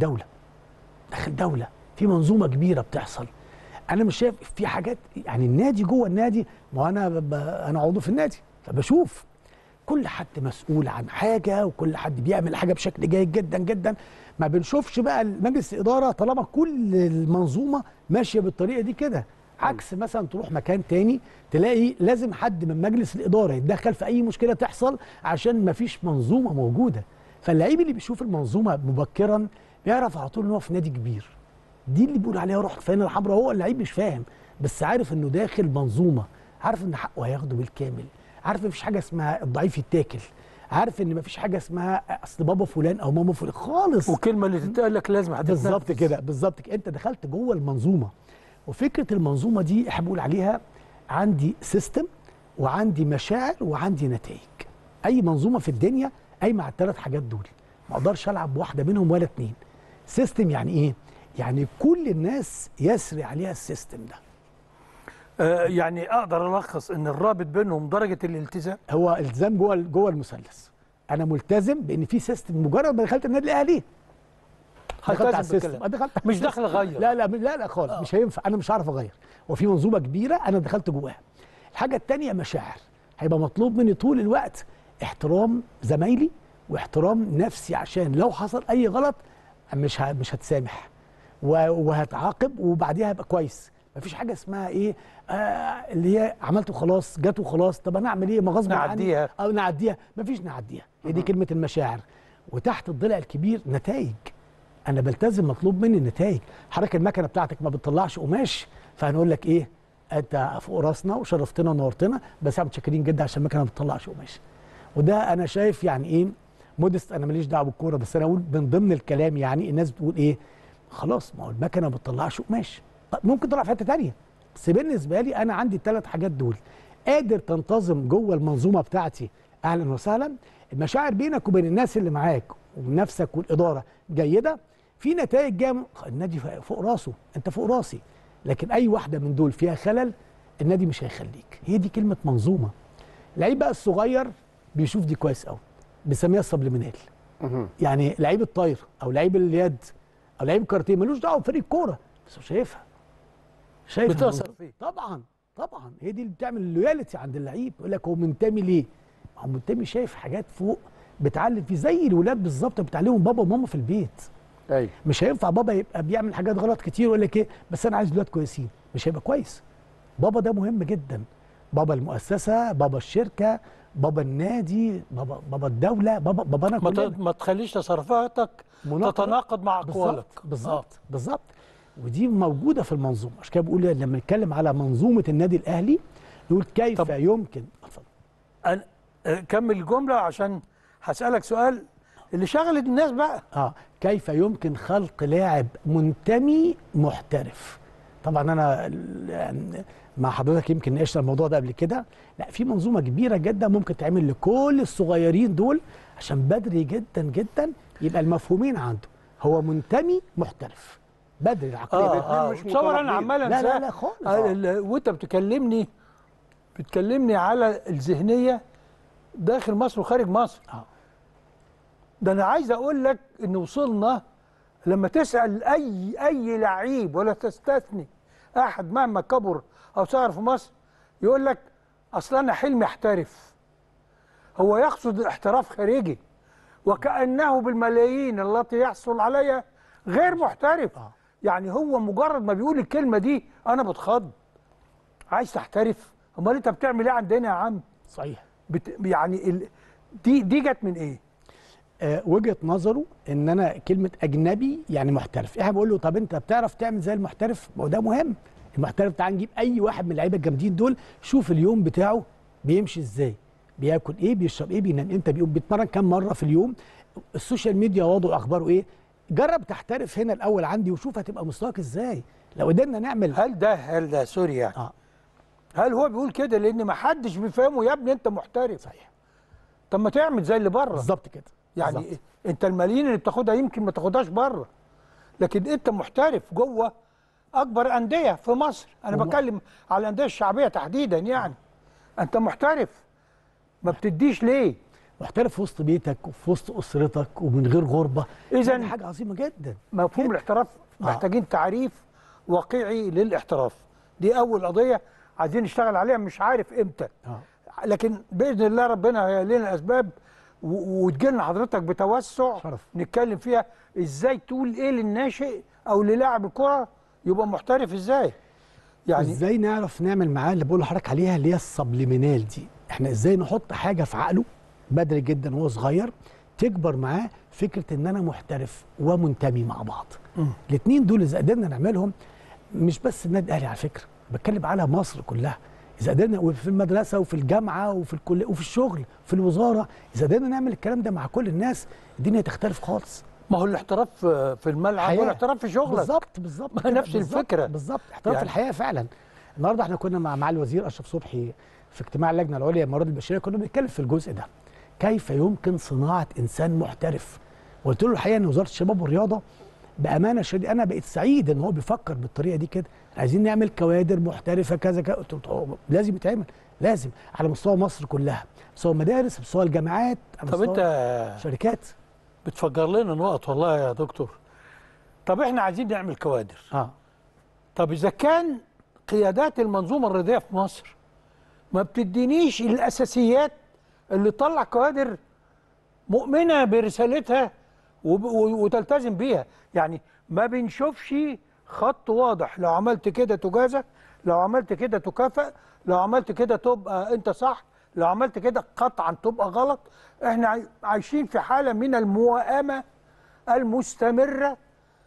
دوله في منظومه كبيره بتحصل. انا مش شايف في حاجات، يعني النادي جوه النادي، ما انا عضو في النادي فبشوف كل حد مسؤول عن حاجه وكل حد بيعمل حاجه بشكل جيد جدا جدا. ما بنشوفش بقى مجلس الاداره طالما كل المنظومه ماشيه بالطريقه دي كده. عكس مثلا تروح مكان تاني تلاقي لازم حد من مجلس الاداره يتدخل في اي مشكله تحصل عشان ما فيش منظومه موجوده. فاللعيب اللي بيشوف المنظومه مبكرا بيعرف على طول ان هو في نادي كبير. دي اللي بيقول عليها روح الفانيلا الحمراء. هو اللعيب مش فاهم بس عارف انه داخل منظومه، عارف ان حقه هياخده بالكامل، عارف ان مفيش حاجه اسمها الضعيف يتاكل، عارف ان مفيش حاجه اسمها اصل بابا فلان او ماما فلان خالص. وكلمه اللي تتقال لك لازم هتتنفذ. بالظبط كده، بالظبط كده. انت دخلت جوه المنظومه. وفكره المنظومه دي احنا بنقول عليها عندي سيستم وعندي مشاعر وعندي نتائج. اي منظومه في الدنيا قايمه على الثلاث حاجات دول، ما اقدرش العب بواحده منهم ولا اتنين. سيستم يعني ايه؟ يعني كل الناس يسري عليها السيستم ده. يعني اقدر الخص ان الرابط بينهم درجه الالتزام. هو التزام جوه المثلث. انا ملتزم بان في سيستم. مجرد ما دخلت النادي الاهلي دخلت على السيستم، مش داخل اغير. لا خالص. مش هينفع، انا مش هعرف اغير. وفي منظومه كبيره انا دخلت جواها. الحاجه الثانيه مشاعر. هيبقى مطلوب مني طول الوقت احترام زمايلي واحترام نفسي، عشان لو حصل اي غلط مش هتسامح وهتعاقب وبعديها هبقى كويس. مفيش حاجه اسمها ايه اللي هي عملته خلاص جت وخلاص، طب انا اعمل ايه؟ ما غصب عني او نعديها. مفيش نعديها. هي دي كلمه المشاعر. وتحت الضلع الكبير نتائج. انا بلتزم، مطلوب مني النتائج. حضرتك المكنه بتاعتك ما بتطلعش قماش، فهنقول لك ايه؟ انت فوق راسنا وشرفتنا ونورتنا، بس احنا متشكرين جدا عشان المكنه ما بتطلعش قماش. وده انا شايف يعني ايه مودست. انا ماليش دعوه بالكوره، بس انا اقول من ضمن الكلام يعني الناس بتقول ايه؟ خلاص، ما هو المكنه ما بتطلعش قماش، ممكن تطلع في حته ثانيه، بس بالنسبه لي انا عندي الثلاث حاجات دول. قادر تنتظم جوه المنظومه بتاعتي، اهلا وسهلا. المشاعر بينك وبين الناس اللي معاك ونفسك والاداره جيده، في نتائج جايه. النادي فوق راسه، انت فوق راسي. لكن اي واحده من دول فيها خلل النادي مش هيخليك. هي دي كلمه منظومه. اللعيب بقى الصغير بيشوف دي كويس قوي، بنسميها السبليمينال. يعني لعيب الطاير او لعيب اليد او لعيب الكاراتيه ملوش دعوه بفريق الكوره، بس شايفها بتأثر فيه. طبعا هي دي اللي بتعمل اللويالتي عند اللعيب. يقول لك هو منتمي ليه؟ هو منتمي، شايف حاجات فوق بتعلم فيه، زي الولاد بالظبط بتعلمهم بابا وماما في البيت. ايوه، مش هينفع بابا يبقى بيعمل حاجات غلط كتير ويقول لك ايه بس انا عايز ولاد كويسين، مش هيبقى كويس. بابا ده مهم جدا. بابا المؤسسه، بابا الشركه، بابا النادي، بابا الدوله، بابا انا كلنا. ما تخليش تصرفاتك تتناقض مع اقوالك. بالظبط. ودي موجوده في المنظومه. عشان كده بقول لما نتكلم على منظومه النادي الاهلي نقول كيف يمكن. اتفضل. كمل الجمله عشان هسالك سؤال اللي شغل الناس بقى. كيف يمكن خلق لاعب منتمي محترف؟ طبعا انا مع حضرتك يمكن ناقشنا الموضوع ده قبل كده. لا، في منظومه كبيره جدا ممكن تعمل لكل الصغيرين دول عشان بدري جدا جدا يبقى المفهومين عنده هو منتمي محترف. بدري العقليه مش تصور انا عمال انساه. لا خالص. وانت بتكلمني على الذهنيه داخل مصر وخارج مصر. ده انا عايز اقول لك ان وصلنا لما تسال اي لعيب ولا تستثني احد مهما كبر او صغر في مصر يقول لك اصل انا حلمي احترف. هو يقصد احتراف خارجي وكانه بالملايين التي يحصل عليها غير محترف. يعني هو مجرد ما بيقول الكلمه دي انا بتخض. عايز تحترف؟ امال انت بتعمل ايه عندنا يا عم؟ صحيح. يعني دي جت من ايه؟ وجهه نظره ان انا كلمه اجنبي يعني محترف. احنا بقول له طب انت بتعرف تعمل زي المحترف؟ وده مهم. المحترف تعال نجيب اي واحد من اللعيبه الجامدين دول، شوف اليوم بتاعه بيمشي ازاي، بياكل ايه، بيشرب ايه، بينام امتى، بيتمرن كام مره في اليوم، السوشيال ميديا وضعه اخباره ايه. جرب تحترف هنا الاول عندي وشوف هتبقى مستواك ازاي. لو قدرنا نعمل هل ده سوري يعني هل هو بيقول كده لان ما حدش بيفهمه يا ابني انت محترف؟ صحيح. طب ما تعمل زي اللي بره بالظبط كده. يعني بالزبط. انت الملايين اللي بتاخدها يمكن ما تاخدهاش بره، لكن انت محترف جوه اكبر انديه في مصر. انا بتكلم على الانديه الشعبيه تحديدا يعني. انت محترف، ما بتديش ليه؟ محترف في وسط بيتك وفي وسط اسرتك ومن غير غربه. اذا دي حاجه عظيمه جدا. مفهوم الاحتراف محتاجين تعريف واقعي للاحتراف. دي اول قضيه عايزين نشتغل عليها، مش عارف امتى. لكن باذن الله ربنا هيلاقي لنا الاسباب وتجي لنا حضرتك بتوسع شرف. نتكلم فيها ازاي تقول ايه للناشئ او للاعب الكره يبقى محترف ازاي. يعني ازاي نعرف نعمل معاه اللي بقول لحضرتك عليها اللي هي السبليمينال دي. احنا ازاي نحط حاجه في عقله بدري جدا وهو صغير تكبر معاه فكره ان انا محترف ومنتمي مع بعض. الاثنين دول اذا قدرنا نعملهم، مش بس النادي الاهلي على فكره، بتكلم على مصر كلها. اذا قدرنا في المدرسه وفي الجامعه وفي الكليه وفي الشغل في الوزاره، اذا قدرنا نعمل الكلام ده مع كل الناس الدنيا تختلف خالص. ما هو الاحتراف في الملعب والاحتراف في شغلك. بالظبط نفس الفكره. بالظبط احتراف يعني. في الحياه فعلا. النهارده احنا كنا مع الوزير اشرف صبحي في اجتماع اللجنه العليا للموارد البشريه، كنا بنتكلم في الجزء ده، كيف يمكن صناعه انسان محترف. وقلت له الحقيقه ان وزاره الشباب والرياضه بامانه شديده انا بقيت سعيد ان هو بيفكر بالطريقه دي كده، عايزين نعمل كوادر محترفه كذا كذا. قلت له لازم يتعمل، لازم على مستوى مصر كلها، مستوى المدارس، مستوى الجامعات، طب انت شركات. بتفجر لنا نقط والله يا دكتور. طب احنا عايزين نعمل كوادر. طب اذا كان قيادات المنظومه الرياضيه في مصر ما بتدينيش الاساسيات اللي تطلع كوادر مؤمنه برسالتها وتلتزم بيها، يعني ما بنشوفش خط واضح، لو عملت كده تجازى، لو عملت كده تكافئ، لو عملت كده تبقى انت صح، لو عملت كده قطعا تبقى غلط. احنا عايشين في حاله من الموائمه المستمره،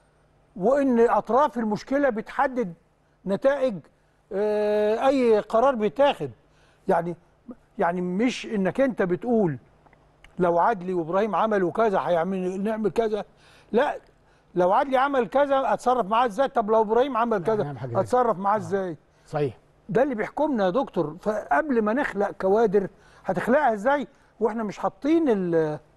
وان اطراف المشكله بتحدد نتائج اي قرار بيتاخد. يعني مش انك انت بتقول لو عدلي وابراهيم عملوا كذا نعمل كذا، لا، لو عدلي عمل كذا اتصرف معاه ازاي؟ طب لو ابراهيم عمل كذا اتصرف معاه ازاي؟ صحيح. ده اللي بيحكمنا يا دكتور. فقبل ما نخلق كوادر هتخلقها ازاي واحنا مش حاطين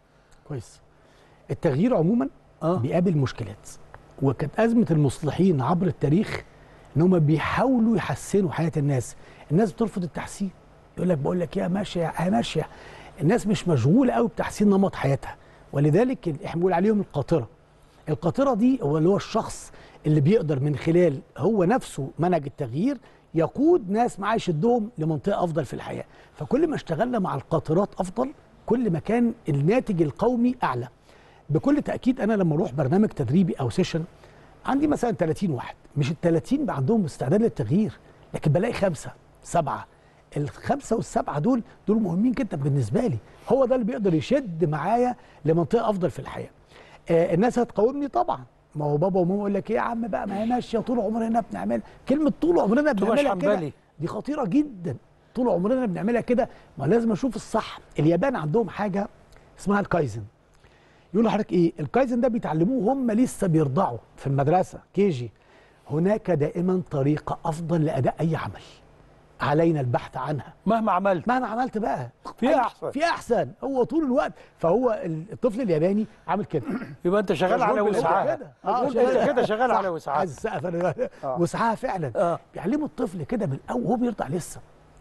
كويس. التغيير عموما بيقابل مشكلات، وكانت ازمه المصلحين عبر التاريخ ان هم بيحاولوا يحسنوا حياه الناس. الناس بترفض التحسين، يقول لك بقول لك يا ماشيه يا ماشيه. الناس مش مشغوله قوي بتحسين نمط حياتها، ولذلك احنا بنقول عليهم القاطره. القاطره دي هو اللي هو الشخص اللي بيقدر من خلال هو نفسه منهج التغيير يقود ناس معاه يشدهم لمنطقه افضل في الحياه. فكل ما اشتغلنا مع القاطرات افضل كل ما كان الناتج القومي اعلى. بكل تاكيد انا لما اروح برنامج تدريبي او سيشن عندي مثلا 30 واحد، مش ال30 بقى عندهم استعداد للتغيير، لكن بلاقي 5 7. ال5 وال7 دول مهمين جدا بالنسبه لي، هو ده اللي بيقدر يشد معايا لمنطقه افضل في الحياه. الناس هتقاومني طبعا، ما هو بابا وماما يقول لك ايه يا عم بقى، ما هي ماشيه طول عمرنا بنعملها. كلمه طول عمرنا بنعملها كده دي خطيره جدا. طول عمرنا بنعملها كده، ما لازم اشوف الصح. اليابان عندهم حاجه اسمها الكايزن. يقول لحضرتك ايه الكايزن ده؟ بيتعلموه هم لسه بيرضعوا في المدرسه كيجي. هناك دائما طريقه افضل لاداء اي عمل، علينا البحث عنها مهما عملت بقى في احسن. هو طول الوقت. فهو الطفل الياباني عامل كده. يبقى انت شغال على وسعها. انت كده شغال على وسعها. عايز السقف وسعها فعلا. بيعلموا الطفل كده من الاول وهو بيرضع لسه.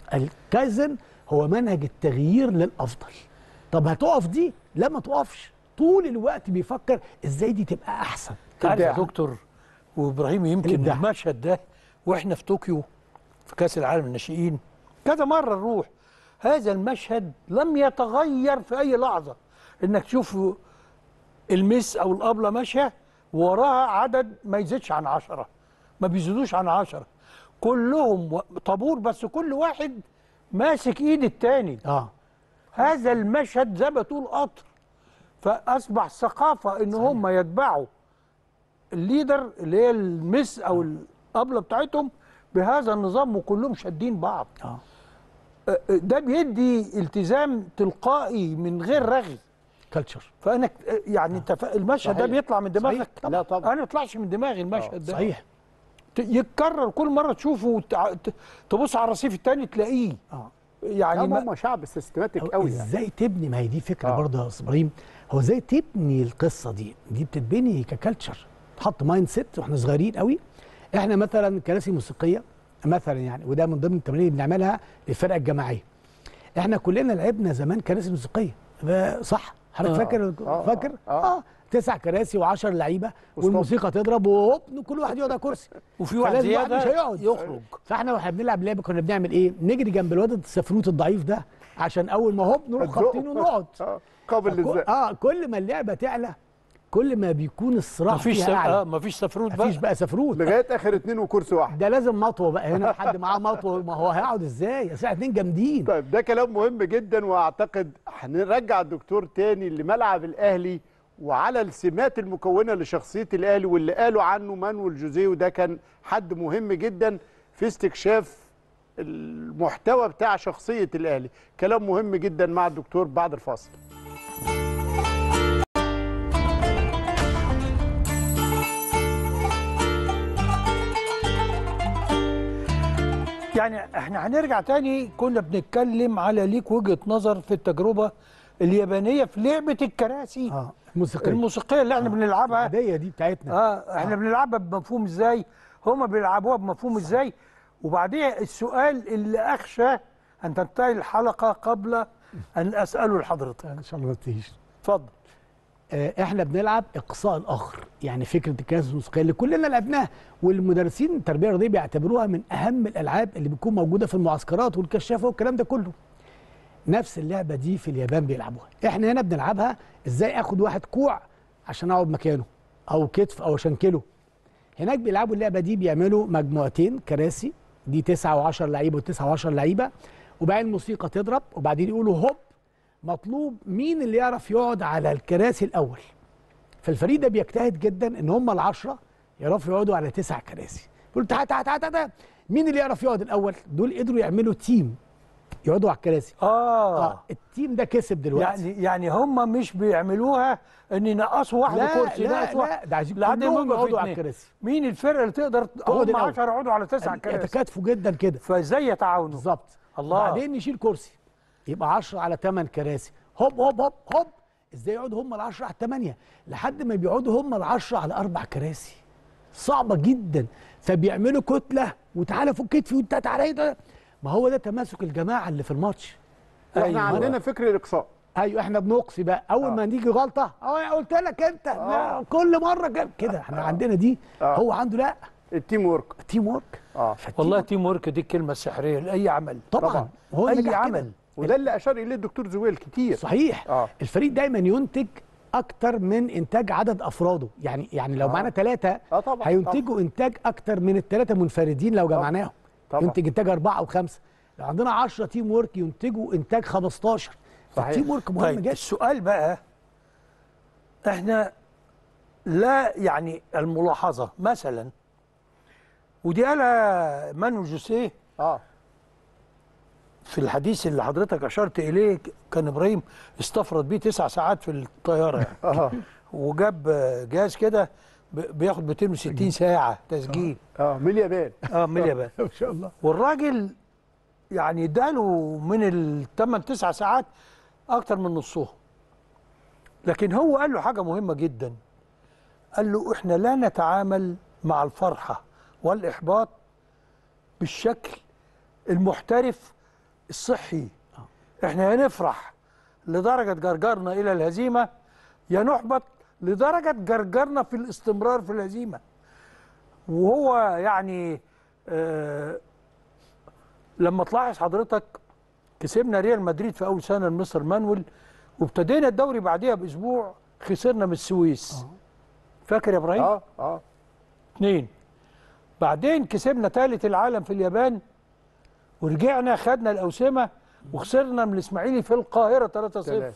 الكايزن هو منهج التغيير للافضل. طب هتقف دي؟ لا ما تقفش، طول الوقت بيفكر ازاي دي تبقى احسن. تعرف يا دكتور وابراهيم، يمكن المشهد ده واحنا في طوكيو في كاس العالم الناشئين كذا مره نروح، هذا المشهد لم يتغير في اي لحظه. انك تشوف المس او الابله ماشيه وراها عدد ما يزيدش عن 10، ما بيزيدوش عن 10، كلهم طابور بس كل واحد ماسك ايد التاني. هذا المشهد زي ما تقول قطر. فاصبح ثقافه ان هم يتبعوا الليدر اللي هي المس او الابله بتاعتهم بهذا النظام، وكلهم شادين بعض. ده بيدي التزام تلقائي من غير رغي. كلتشر. فانا يعني انت المشهد ده بيطلع من دماغك؟ لا طبعا. انا ما يطلعش من دماغي المشهد ده. صحيح. يتكرر كل مره تشوفه تبص على الرصيف الثاني تلاقيه. يعني هم شعب سيستماتيك قوي يعني. ازاي تبني، ما هي دي فكره برضه يا استاذ ابراهيم، هو ازاي تبني القصه دي بتتبني ككالتشر، تحط مايند سيت واحنا صغيرين قوي. احنا مثلا كراسي موسيقيه مثلا يعني، وده من ضمن التمارين اللي بنعملها للفرقه الجماعيه. احنا كلنا لعبنا زمان كراسي موسيقيه، صح؟ حضرتك فاكر؟ 9 كراسي و10 لعيبه والموسيقى تضرب وهوب كل واحد يقعد على كرسي وفي واحد زياده مش هيقعد يخرج. فاحنا واحنا بنلعب لعبه كنا بنعمل ايه؟ نجري جنب الواد السفروت الضعيف ده عشان اول ما هوب نروح خابطينه ونقعد. قابل للزق. كل ما اللعبه تعلى كل ما بيكون الصراع فيها اعلى. مفيش سفروت بقى، مفيش بقى سفروت لغايه اخر 2 وكرسي واحد. ده لازم مطوه بقى هنا، حد معاه مطوه، ما هو هيقعد ازاي؟ اصل 2 جامدين. طيب ده كلام مهم جدا، واعتقد هنرجع الدكتور تاني لملعب الاهلي وعلى السمات المكونه لشخصيه الاهلي واللي قالوا عنه مانويل جوزيه، وده كان حد مهم جدا في استكشاف المحتوى بتاع شخصيه الاهلي. كلام مهم جدا مع الدكتور بعد الفاصل. يعني احنا هنرجع تاني، كنا بنتكلم على ليك وجهة نظر في التجربة اليابانية في لعبة الكراسي الموسيقية اللي احنا بنلعبها العادية دي بتاعتنا. احنا بنلعبها بمفهوم ازاي، هما بيلعبوها بمفهوم ازاي. وبعدين السؤال اللي اخشى ان تنتهي الحلقة قبل ان اسأله لحضرتك. ان شاء الله ما تنتهيش. اتفضل. احنا بنلعب اقصاء الاخر، يعني فكره الكراسي الموسيقيه اللي كلنا لعبناها، والمدرسين التربيه الرياضيه بيعتبروها من اهم الالعاب اللي بتكون موجوده في المعسكرات والكشافه والكلام ده كله. نفس اللعبه دي في اليابان بيلعبوها، احنا هنا بنلعبها ازاي اخد واحد كوع عشان اقعد مكانه، او كتف او اشنكله. هناك بيلعبوا اللعبه دي، بيعملوا مجموعتين كراسي، دي 9 و10 لعيبه و9 و10 لعيبه، وبعدين الموسيقى تضرب وبعدين يقولوا هوب، مطلوب مين اللي يعرف يقعد على الكراسي الاول. فالفريق ده بيجتهد جدا ان هم ال10 يعرفوا يقعدوا على 9 كراسي. يقولوا تعال مين اللي يعرف يقعد الاول؟ دول قدروا يعملوا تيم يقعدوا على الكراسي. التيم ده كسب دلوقتي. يعني هم مش بيعملوها ان ينقصوا واحد كرسي، لا ده عايزين كلهم يقعدوا على الكراسي. مين الفرقه اللي تقدر هم 10 يقعدوا على 9 كراسي؟ يتكاتفوا جدا كده. فازاي يتعاونوا؟ بالظبط. الله. بعدين نشيل كرسي يبقى 10 على 8 كراسي، هوب هوب هوب هوب. ازاي يقعدوا هم ال10 على 8 لحد ما بيقعدوا هم ال10 على 4 كراسي؟ صعبه جدا. فبيعملوا كتله وتعالى فوق كتفي وانت تعالى. ما هو ده تماسك الجماعه اللي في الماتش. احنا عندنا فكر الاقصاء. ايوه احنا بنقصي بقى اول ما نيجي غلطه. قلت لك انت لا كل مره كده. احنا عندنا دي. هو عنده لا التيم ورك. التيم ورك. والله التيم ورك دي الكلمه السحريه لاي عمل. طبعا هو اي عمل. وده اللي اشار اليه الدكتور زويل كتير. صحيح. الفريق دايما ينتج اكتر من انتاج عدد افراده. يعني لو معانا 3 هينتجوا انتاج اكتر من ال3 منفردين لو جمعناهم. ينتج انتاج 4 أو 5. لو عندنا 10 تيم ورك ينتجوا انتاج 15. فالتيم ورك مهم جدا. السؤال بقى، احنا لا يعني الملاحظه مثلا، ودي قالها مانويل جوزيه في الحديث اللي حضرتك اشرت اليه، كان ابراهيم استفرد بيه 9 ساعات في الطياره يعني. وجاب جهاز كده بياخد 260 ساعه تسجيل. من اليابان. من اليابان. ما شاء الله. والراجل يعني اداله من ال8 9 ساعات اكتر من نصهم. لكن هو قال له حاجه مهمه جدا، قال له احنا لا نتعامل مع الفرحه والاحباط بالشكل المحترف الصحي. احنا يا نفرح لدرجه جرجرنا الى الهزيمه، يا نحبط لدرجه جرجرنا في الاستمرار في الهزيمه. وهو يعني لما تلاحظ حضرتك كسبنا ريال مدريد في اول سنه لمستر مانويل، وابتدينا الدوري بعديها باسبوع خسرنا من السويس. فاكر يا ابراهيم؟ 2. بعدين كسبنا ثالث العالم في اليابان، ورجعنا خدنا الاوسمه وخسرنا من الاسماعيلي في القاهره 3-0.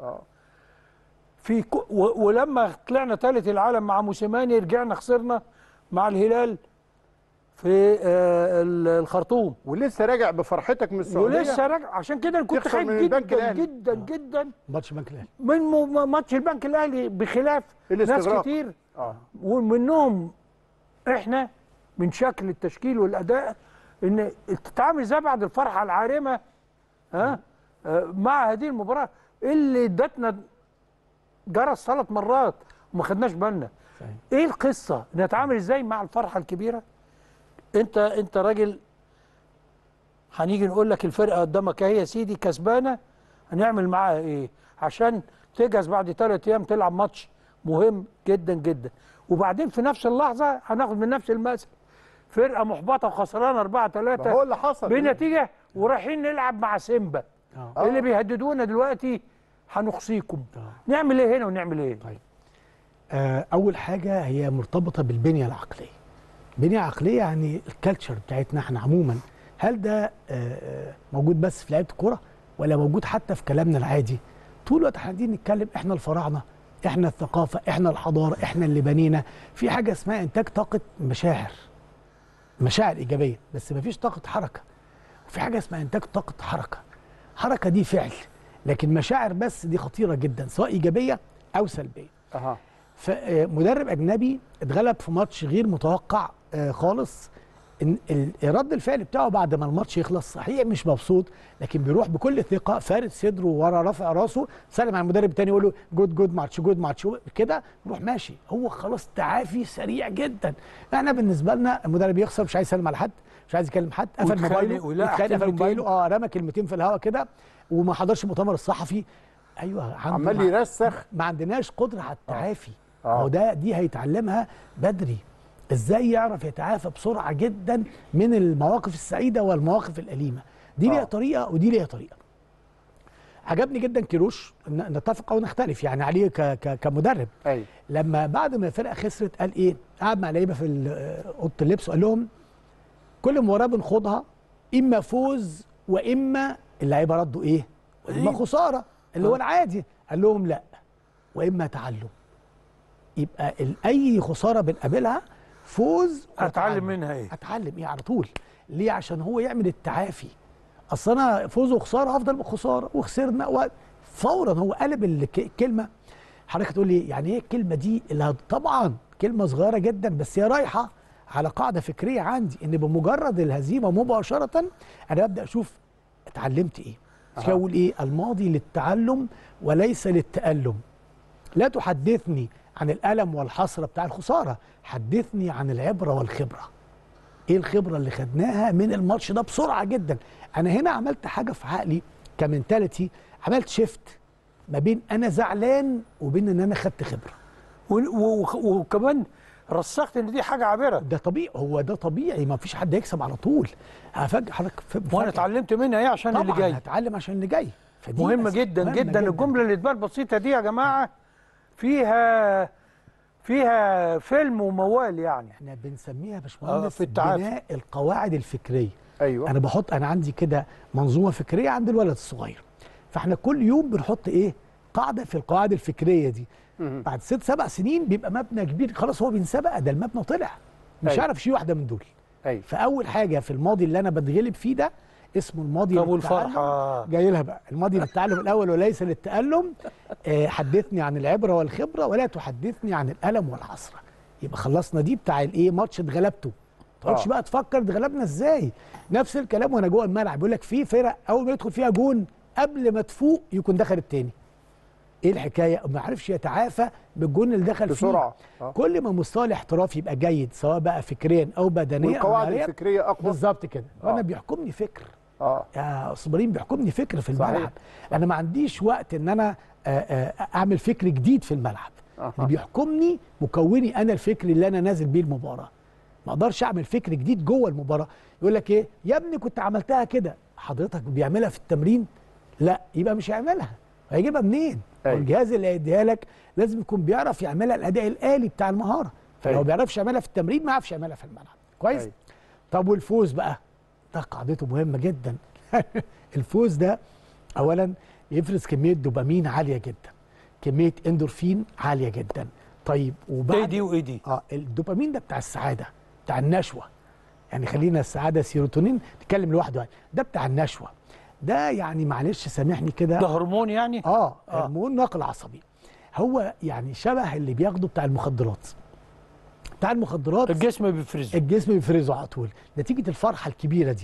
ولما طلعنا ثالث العالم مع موسيماني رجعنا خسرنا مع الهلال في الخرطوم. ولسه راجع بفرحتك من السعوديه. ولسه راجع، عشان كده انا كنت خايف جدا جدا جدا ماتش البنك الاهلي. من ماتش البنك الاهلي، بخلاف ناس كتير ومنهم احنا، من شكل التشكيل والاداء، ان تتعامل ازاي بعد الفرحه العارمه مع هذه المباراه اللي ادتنا جرس 3 مرات وما خدناش بالنا. ايه القصه؟ نتعامل ازاي مع الفرحه الكبيره؟ انت راجل، هنيجي نقول لك الفرقه قدامك اهي يا سيدي كسبانه، هنعمل معاها ايه عشان تجهز بعد 3 ايام تلعب ماتش مهم جدا جدا. وبعدين في نفس اللحظه هناخد من نفس المثل فرقه محبطه وخسرانه 4-3 هو اللي حصل بنتيجه، ورايحين نلعب مع سيمبا اللي بيهددونا دلوقتي هنخصيكم. نعمل ايه هنا ونعمل ايه؟ طيب اول حاجه هي مرتبطه بالبنيه العقليه. بنيه عقليه يعني الكالتشر بتاعتنا احنا عموما، هل ده موجود بس في لعيبه الكوره ولا موجود حتى في كلامنا العادي؟ طول الوقت احنا قاعدين نتكلم احنا الفراعنه، احنا الثقافه، احنا الحضاره، احنا اللي بنينا. في حاجه اسمها انتاج طاقه مشاعر ايجابيه، بس مفيش طاقه حركه. وفي حاجه اسمها انتاج طاقه حركه دي فعل، لكن مشاعر بس دي خطيره جدا سواء ايجابيه او سلبيه. فمدرب اجنبي اتغلب في ماتش غير متوقع خالص. رد الفعل بتاعه بعد ما الماتش يخلص صحيح مش مبسوط، لكن بيروح بكل ثقه فارد صدره ورا رافع راسه، سلم على المدرب الثاني يقول له جود ماتش كده، يروح ماشي. هو خلاص تعافي سريع جدا. احنا بالنسبه لنا المدرب يخسر مش عايز يسلم على حد، مش عايز يكلم حد، قفل موبايله، قفل موبايله، رمى كلمتين في الهواء كده وما حضرش المؤتمر الصحفي. ايوه عمال يرسخ. ما عندناش قدره على التعافي. هو دي هيتعلمها بدري، ازاي يعرف يتعافى بسرعه جدا من المواقف السعيده والمواقف الاليمه. دي ليها طريقه ودي ليها طريقه. عجبني جدا كيروش، نتفق او نختلف يعني عليه كمدرب. لما بعد ما الفرقه خسرت قال ايه؟ قعد مع اللعيبه في اوضه اللبس وقال لهم كل مباراه بنخوضها اما فوز واما، اللعيبه ردوا ايه؟ واما خساره اللي هو العادي. قال لهم لا، واما تعلم. يبقى اي خساره بنقابلها فوز اتعلم منها ايه؟ اتعلم ايه على طول. ليه؟ عشان هو يعمل التعافي. اصل انا فوز وخساره هفضل بخساره وخسرنا فورا هو قلب الكلمه. حضرتك تقول لي يعني ايه الكلمه دي؟ اللي طبعا كلمه صغيره جدا بس هي رايحه على قاعده فكريه عندي، ان بمجرد الهزيمه مباشره انا ببدا اشوف اتعلمت ايه. مش هقول ايه؟ الماضي للتعلم وليس للتألم. لا تحدثني عن الألم والحسرة بتاع الخسارة، حدثني عن العبرة والخبرة. ايه الخبرة اللي خدناها من الماتش ده بسرعة جدا؟ انا هنا عملت حاجة في عقلي كمنتاليتي، عملت شيفت ما بين انا زعلان وبين ان انا خدت خبرة. وكمان رسخت ان دي حاجة عابرة. ده طبيعي، هو ده طبيعي، ما فيش حد يكسب على طول. هفاجئ حضرتك وانا اتعلمت منها ايه عشان اللي جاي. هتعلم عشان اللي جاي. مهمة جدا جدا. الجملة اللي تبان بسيطة دي يا جماعة فيها فيلم وموال يعني. احنا بنسميها يا باشمهندس بناء القواعد الفكريه. ايوه. انا عندي كده منظومه فكريه عند الولد الصغير، فاحنا كل يوم بنحط ايه؟ قاعده في القواعد الفكريه دي. بعد 6-7 سنين بيبقى مبنى كبير خلاص، هو بينسبق ده المبنى طلع مش عارف شيء واحده من دول. فاول حاجه في الماضي اللي انا بتغلب فيه ده اسمه الماضي للتعلم. الفرحه جاي لها بقى، الماضي للتعلم الاول وليس للتألم. حدثني عن العبره والخبره ولا تحدثني عن الالم والحسره. يبقى خلصنا دي بتاع الايه؟ ماتش اتغلبته. ما تقعدش بقى تفكر اتغلبنا ازاي. نفس الكلام وانا جوه الملعب، بيقول لك في فرق اول ما يدخل فيها جون قبل ما تفوق يكون دخل التاني. ايه الحكايه؟ ما عرفش يتعافى بالجون اللي دخل بسرعه فيه. كل ما مستوى الاحتراف يبقى جيد سواء بقى فكريا او بدنيا والقواعد الفكريه اقوى. بالظبط كده. وانا بيحكمني فكر. يا صبرين بيحكمني فكر في الملعب. صحيح. انا ما عنديش وقت ان انا اعمل فكر جديد في الملعب. اللي بيحكمني مكوني انا الفكر اللي انا نازل بيه المباراه. ما اقدرش اعمل فكر جديد جوه المباراه. يقول لك ايه يا ابني كنت عملتها كده، حضرتك بيعملها في التمرين؟ لا، يبقى مش هيعملها. هيجيبها منين؟ الجهاز اللي هيديها لك لازم يكون بيعرف يعملها الاداء الالي بتاع المهاره. فلو ما بيعرفش يعملها في التمرين ما يعرفش يعملها في الملعب. كويس؟ طب والفوز بقى ده قاعدته مهمه جدا. الفوز ده اولا يفرز كميه دوبامين عاليه جدا، كميه اندورفين عاليه جدا. طيب وبعد ايه دي وايه دي؟ الدوبامين ده بتاع السعاده، بتاع النشوه. يعني خلينا السعاده سيروتونين نتكلم لوحده يعني. ده بتاع النشوه. ده يعني معلش سامحني كده، ده هرمون يعني؟ هرمون نقل عصبي. هو يعني شبه اللي بياخده بتاع المخدرات. بتاع المخدرات الجسم بيفرزه على طول نتيجه الفرحه الكبيره دي.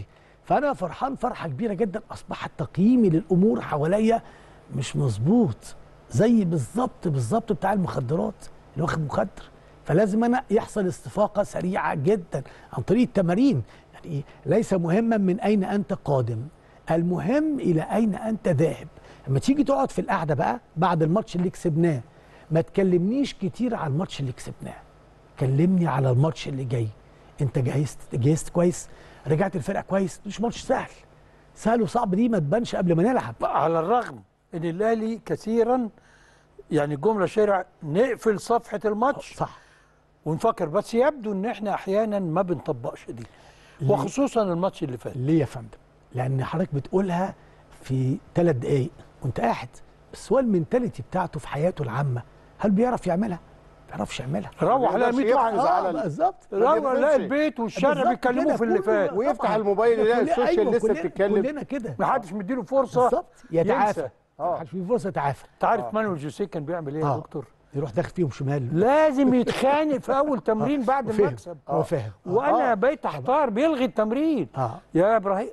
فانا فرحان فرحه كبيره جدا. اصبح تقييمي للامور حواليا مش مظبوط، زي بالظبط بتاع المخدرات اللي واخد مخدر. فلازم انا يحصل استفاقه سريعه جدا عن طريق التمارين. يعني ليس مهما من اين انت قادم، المهم الى اين انت ذاهب. لما تيجي تقعد في القعده بقى بعد الماتش اللي كسبناه، ما تكلمنيش كتير على الماتش اللي كسبناه، كلمني على الماتش اللي جاي. انت جهزت كويس، رجعت الفرقه كويس. مش ماتش سهل وصعب، دي ما تبانش قبل ما نلعب. على الرغم ان الاهلي كثيرا يعني جمله شارع نقفل صفحه الماتش صح ونفكر، بس يبدو ان احنا احيانا ما بنطبقش دي، وخصوصا الماتش اللي فات. ليه يا فندم؟ لان حضرتك بتقولها في 3 دقايق وانت قاعد، بس هو المنتاليتي بتاعته في حياته العامه هل بيعرف يعملها؟ ما بيعرفش يعملها. روح لاقي 100 واحد بالظبط، روح لاقي البيت والشارع بيتكلموا في اللي فات، ويفتح الموبايل يلاقي السوشيال لسه بتتكلم. كلنا كده، ما حدش مديله فرصه بالظبط يتعافى. ما حدش فيه فرصه يتعافى. انت عارف مانويل جوزيه كان بيعمل ايه يا دكتور؟ يروح داخل فيهم شمال، لازم يتخانق في اول تمرين بعد المكسب. هو فاهم. وانا بقيت احتار بيلغي التمرين. يا ابراهيم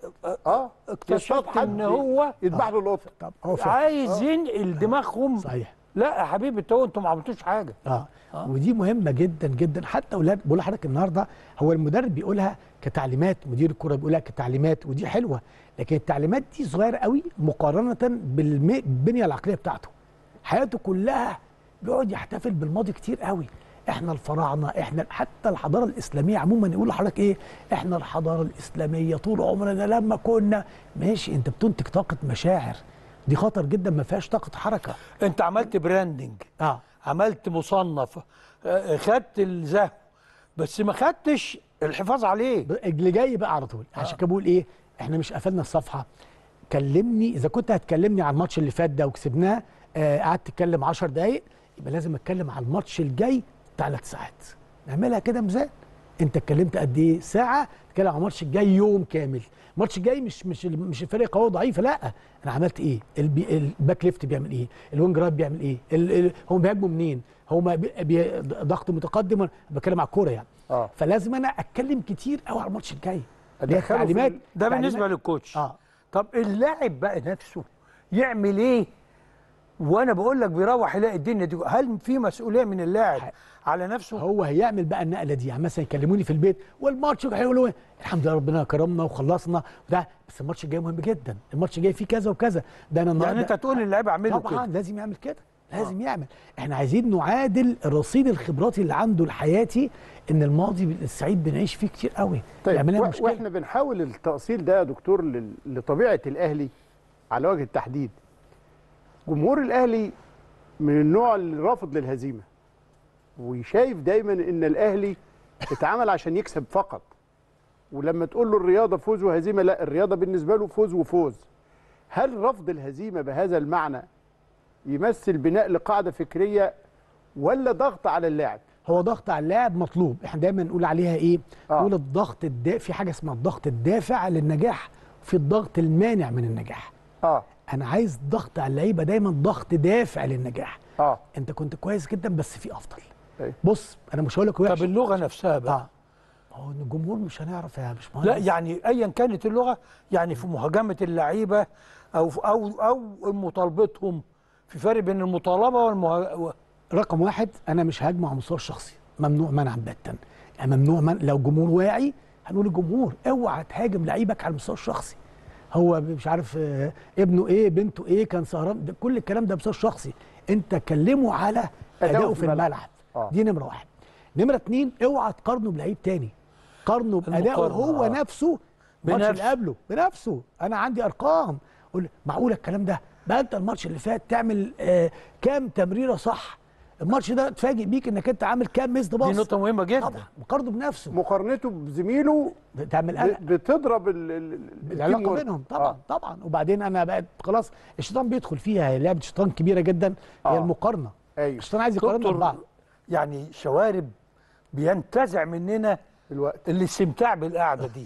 اكتشفت ان هو يذبح له القطه. طب هو عايز ينقل دماغهم. صحيح. لا يا حبيبي انتوا ما عملتوش حاجه. ودي مهمه جدا جدا. حتى اولاد بقول لحضرتك النهارده، هو المدرب بيقولها كتعليمات، مدير الكره بيقولها كتعليمات، ودي حلوه، لكن التعليمات دي صغيره قوي مقارنه بالبنيه العقليه بتاعته. حياته كلها بيقعد يحتفل بالماضي كتير قوي. احنا الفراعنه، احنا حتى الحضاره الاسلاميه عموما يقول لحضرتك ايه؟ احنا الحضاره الاسلاميه طول عمرنا لما كنا ماشي. انت بتنتج طاقه مشاعر، دي خطر جدا، ما فيهاش طاقه حركه. انت عملت براندنج، عملت مصنف، خدت الزهو، بس ما خدتش الحفاظ عليه. اللي جاي بقى على طول. عشان كده بقول ايه؟ احنا مش قفلنا الصفحه. كلمني اذا كنت هتكلمني عن الماتش اللي فات ده وكسبناه، قعدت تتكلم 10 دقايق، يبقى لازم اتكلم على الماتش الجاي 3 ساعات. نعملها كده ميزان. انت اتكلمت قد ايه؟ ساعه. تتكلم على الماتش الجاي يوم كامل. الماتش الجاي مش الفريق قوي ضعيفه، لا، انا عملت ايه؟ الباك ليفت بيعمل ايه؟ الوينج رايت بيعمل ايه؟ هم بيهاجموا منين؟ هم ضغط متقدم. بتكلم على الكوره يعني. فلازم انا اتكلم كتير قوي على الماتش الجاي. التعليمات ده بالنسبه للكوتش. طب اللاعب بقى نفسه يعمل ايه؟ وانا بقول لك بيروح يلاقي الدنيا دي، هل في مسؤوليه من اللاعب على نفسه؟ هو هيعمل بقى النقله دي. يعني مثلا يكلموني في البيت والماتش هيقولوا الحمد لله ربنا كرمنا وخلصنا وده، بس الماتش الجاي مهم جدا، الماتش الجاي فيه كذا وكذا. ده انا يعني انت تقول للاعب اعمله كده؟ طبعا لازم يعمل كده، لازم يعمل. احنا عايزين نعادل رصيد الخبرات اللي عنده الحياتي، ان الماضي السعيد بنعيش فيه كتير قوي. طيب واحنا بنحاول التأصيل ده يا دكتور لطبيعه الاهلي على وجه التحديد. جمهور الاهلي من النوع اللي رافض للهزيمه، وشايف دايما ان الاهلي اتعمل عشان يكسب فقط. ولما تقول له الرياضه فوز وهزيمه، لا، الرياضه بالنسبه له فوز وفوز. هل رفض الهزيمه بهذا المعنى يمثل بناء لقاعده فكريه ولا ضغط على اللاعب؟ هو ضغط على اللاعب مطلوب. احنا دايما نقول عليها ايه؟ نقول الضغط في حاجه اسمها الضغط الدافع للنجاح، وفي الضغط المانع من النجاح. انا عايز ضغط على اللعيبه دايما، ضغط دافع للنجاح. انت كنت كويس جدا بس في افضل. بص انا مش هقول لك وحش. طب اللغه نفسها بقى هو الجمهور مش هنعرف يا باشمهندس. لا يعني ايا كانت اللغه، يعني في مهاجمه اللعيبه او مطالبتهم، في فرق بين المطالبه رقم واحد، انا مش هاجمه على المستوى الشخصي، ممنوع منعا باتا. يعني ممنوع لو جمهور واعي هنقول الجمهور اوعى تهاجم لعيبك على المستوى الشخصي. هو مش عارف ابنه ايه، بنته ايه، كان سهران، كل الكلام ده بمستوى الشخصي. انت كلمه على اداؤه في الملعب. دي نمره واحد. نمره اتنين، اوعى تقارنه بلعيب تاني، قارنه بادائه هو نفسه الماتش اللي قبله بنفسه. انا عندي ارقام، قول معقوله الكلام ده؟ بقى انت الماتش اللي فات تعمل كام تمريره صح؟ الماتش ده اتفاجئ بيك انك انت عامل كام ميسد باص. دي نقطه مهمه جدا. طبعا مقارنه بنفسه، مقارنته بزميله تعمل قلق، بتضرب العلاقه بينهم. طبعا طبعا. وبعدين انا بقت خلاص الشيطان بيدخل فيها، هي لعبه شيطان كبيره جدا، هي المقارنه. الشيطان عايز يقارننا ببعض. يعني شوارب بينتزع مننا الوقت الاستمتاع بالقعده دي.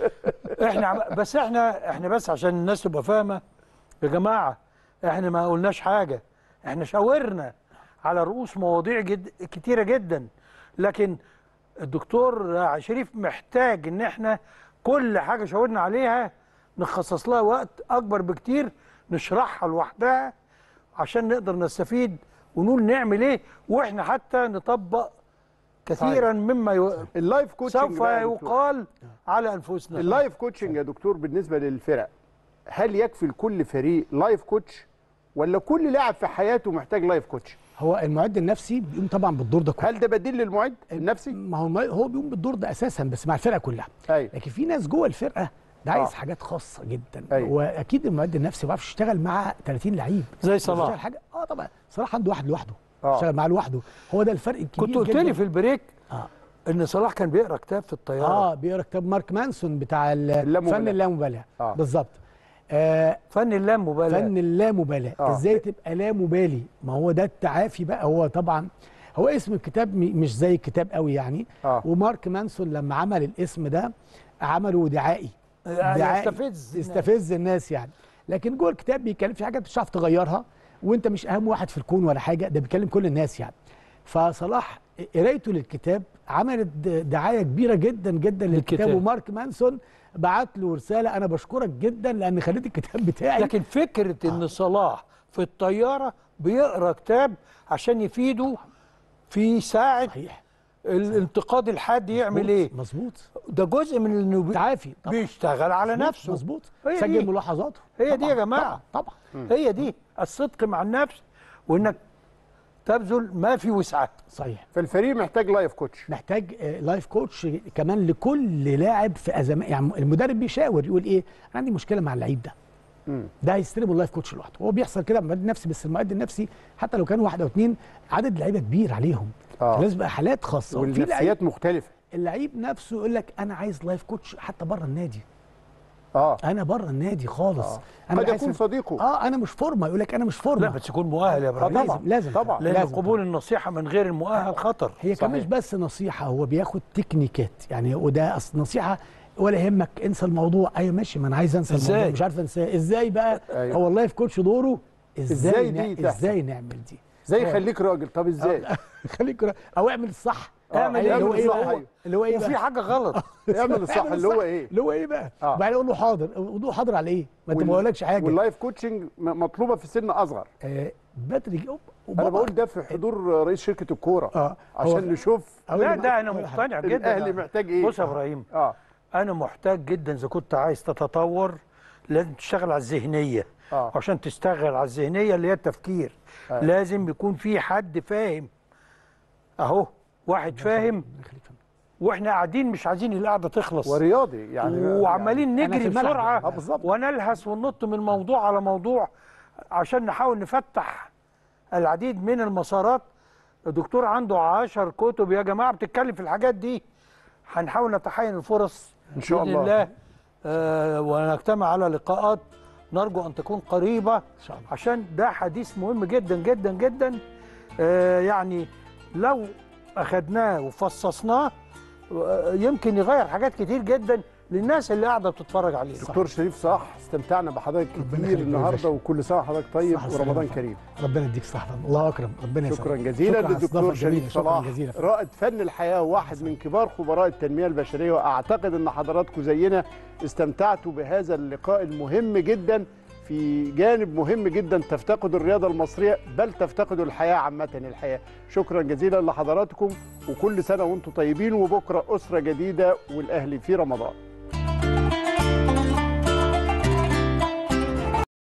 احنا بس عشان الناس تبقى فاهمه يا جماعه، احنا ما قلناش حاجه، احنا شاورنا على رؤوس مواضيع كتيره جدا، لكن الدكتور شريف محتاج ان احنا كل حاجه شاورنا عليها نخصص لها وقت اكبر بكتير نشرحها لوحدها عشان نقدر نستفيد ونقول نعمل ايه، واحنا حتى نطبق كثيرا مما اللايف كوتشنج سوف يقال على انفسنا. اللايف كوتشنج يا دكتور بالنسبه للفرق، هل يكفي لكل فريق لايف كوتش ولا كل لاعب في حياته محتاج لايف كوتش؟ هو المعد النفسي بيقوم طبعا بالدور ده كله. هل ده بديل للمعد النفسي؟ ما هو بيقوم بالدور ده اساسا بس مع الفرقه كلها. أيوة. لكن في ناس جوه الفرقه ده عايز حاجات خاصه جدا. أيوة. واكيد المعد النفسي ما بيعرفش يشتغل مع 30 لعيب زي صلاح. حاجه طبعا صلاح عنده واحد لوحده يشتغل معاه لوحده. هو ده الفرق الكبير كنت قلت لي في البريك ان صلاح كان بيقرا كتاب في الطياره. بيقرا كتاب مارك مانسون بتاع فن اللامبالاه. بالظبط. فن اللامبالاه. فن اللامبالاه. ازاي تبقى لا مبالي؟ ما هو ده التعافي بقى. هو طبعا هو اسم الكتاب مش زي الكتاب قوي يعني. ومارك مانسون لما عمل الاسم ده عمله دعائي يستفز الناس يعني. لكن جوه الكتاب بيتكلم في حاجات مش هتعرف تغيرها وانت مش اهم واحد في الكون ولا حاجه، ده بيكلم كل الناس يعني. فصلاح قرايته للكتاب عملت دعايه كبيره جدا جدا للكتاب. ومارك مانسون بعت له رساله: انا بشكرك جدا لان خليت الكتاب بتاعي. لكن فكره ان صلاح في الطياره بيقرا كتاب عشان يفيده في ساعه الانتقاد الحاد يعمل ايه؟ مظبوط. ده جزء من انه تعافي بيشتغل على نفسه. مظبوط. سجل ملاحظاته. هي دي يا جماعه. طبعا. هي دي الصدق مع النفس وانك تبذل ما في وسعك. صحيح. فالفريق محتاج لايف كوتش. محتاج لايف كوتش كمان لكل لاعب في ازمات. يعني المدرب بيشاور يقول ايه؟ انا عندي مشكله مع اللعيب ده. ده هيستلم اللايف كوتش لوحده. هو بيحصل كده مع المعد النفسي، بس المعد النفسي حتى لو كان واحد او اثنين عدد لعيبه كبير عليهم. لازم يبقى حالات خاصه والنفسيات مختلفه. اللعيب نفسه يقول لك انا عايز لايف كوتش حتى بره النادي. انا بره النادي خالص. قد يكون صديقه. انا مش فورمه. يقول لك انا مش فورمه. لا بس يكون مؤهل يا ابراهيم. لازم طبعا. لان قبول النصيحه من غير المؤهل خطر. هي كمان مش بس نصيحه، هو بياخد تكنيكات يعني. وده اصل نصيحه ولا يهمك انسى الموضوع. ايوه ماشي، ما انا عايز انسى الموضوع مش عارف انساه ازاي بقى. هو اللايف كوتش دوره ازاي نعمل دي. ازاي خليك راجل. طب ازاي خليك راجل او اعمل الصح. اعمل اللي هو ايه وفي حاجه غلط. اعمل الصح اللي هو ايه بقى. وبعدين اقول له حاضر. وضوح حاضر على ايه؟ ما انت ما بقولكش حاجه. واللايف كوتشنج مطلوبه في سن اصغر. بدري. انا بقول ده في حضور رئيس شركه الكوره عشان نشوف. لا ده انا مقتنع جدا. الاهلي محتاج ايه؟ بص يا ابراهيم انا محتاج جدا اذا كنت عايز تتطور لازم تشتغل على الذهنيه. عشان تشتغل على الذهنيه اللي هي التفكير لازم يكون في حد فاهم. اهو واحد فاهم واحنا قاعدين مش عايزين القعده تخلص. ورياضي يعني وعمالين نجري بسرعه ونلهث وننط من موضوع على موضوع عشان نحاول نفتح العديد من المسارات. الدكتور عنده 10 كتب يا جماعه بتتكلم في الحاجات دي. هنحاول نتحين الفرص ان شاء الله بإذن الله. ونجتمع على لقاءات نرجو ان تكون قريبه ان شاء الله عشان ده حديث مهم جدا جدا جدا. يعني لو اخدناه وفصصناه يمكن يغير حاجات كتير جدا للناس اللي قاعده بتتفرج عليه. دكتور شريف صح استمتعنا بحضرتك كتير النهارده وكل سنه وحضرتك طيب ورمضان كريم. ربنا يديك صحه. الله اكرم. ربنا يسعدك. شكرا جزيلا للدكتور شريف صلاح رائد فن الحياه وواحد من كبار خبراء التنميه البشريه. واعتقد ان حضراتكم زينا استمتعتوا بهذا اللقاء المهم جدا في جانب مهم جدا تفتقد الرياضه المصريه بل تفتقد الحياه عامه الحياه. شكرا جزيلا لحضراتكم وكل سنه وانتم طيبين. وبكره اسره جديده والاهلي في رمضان.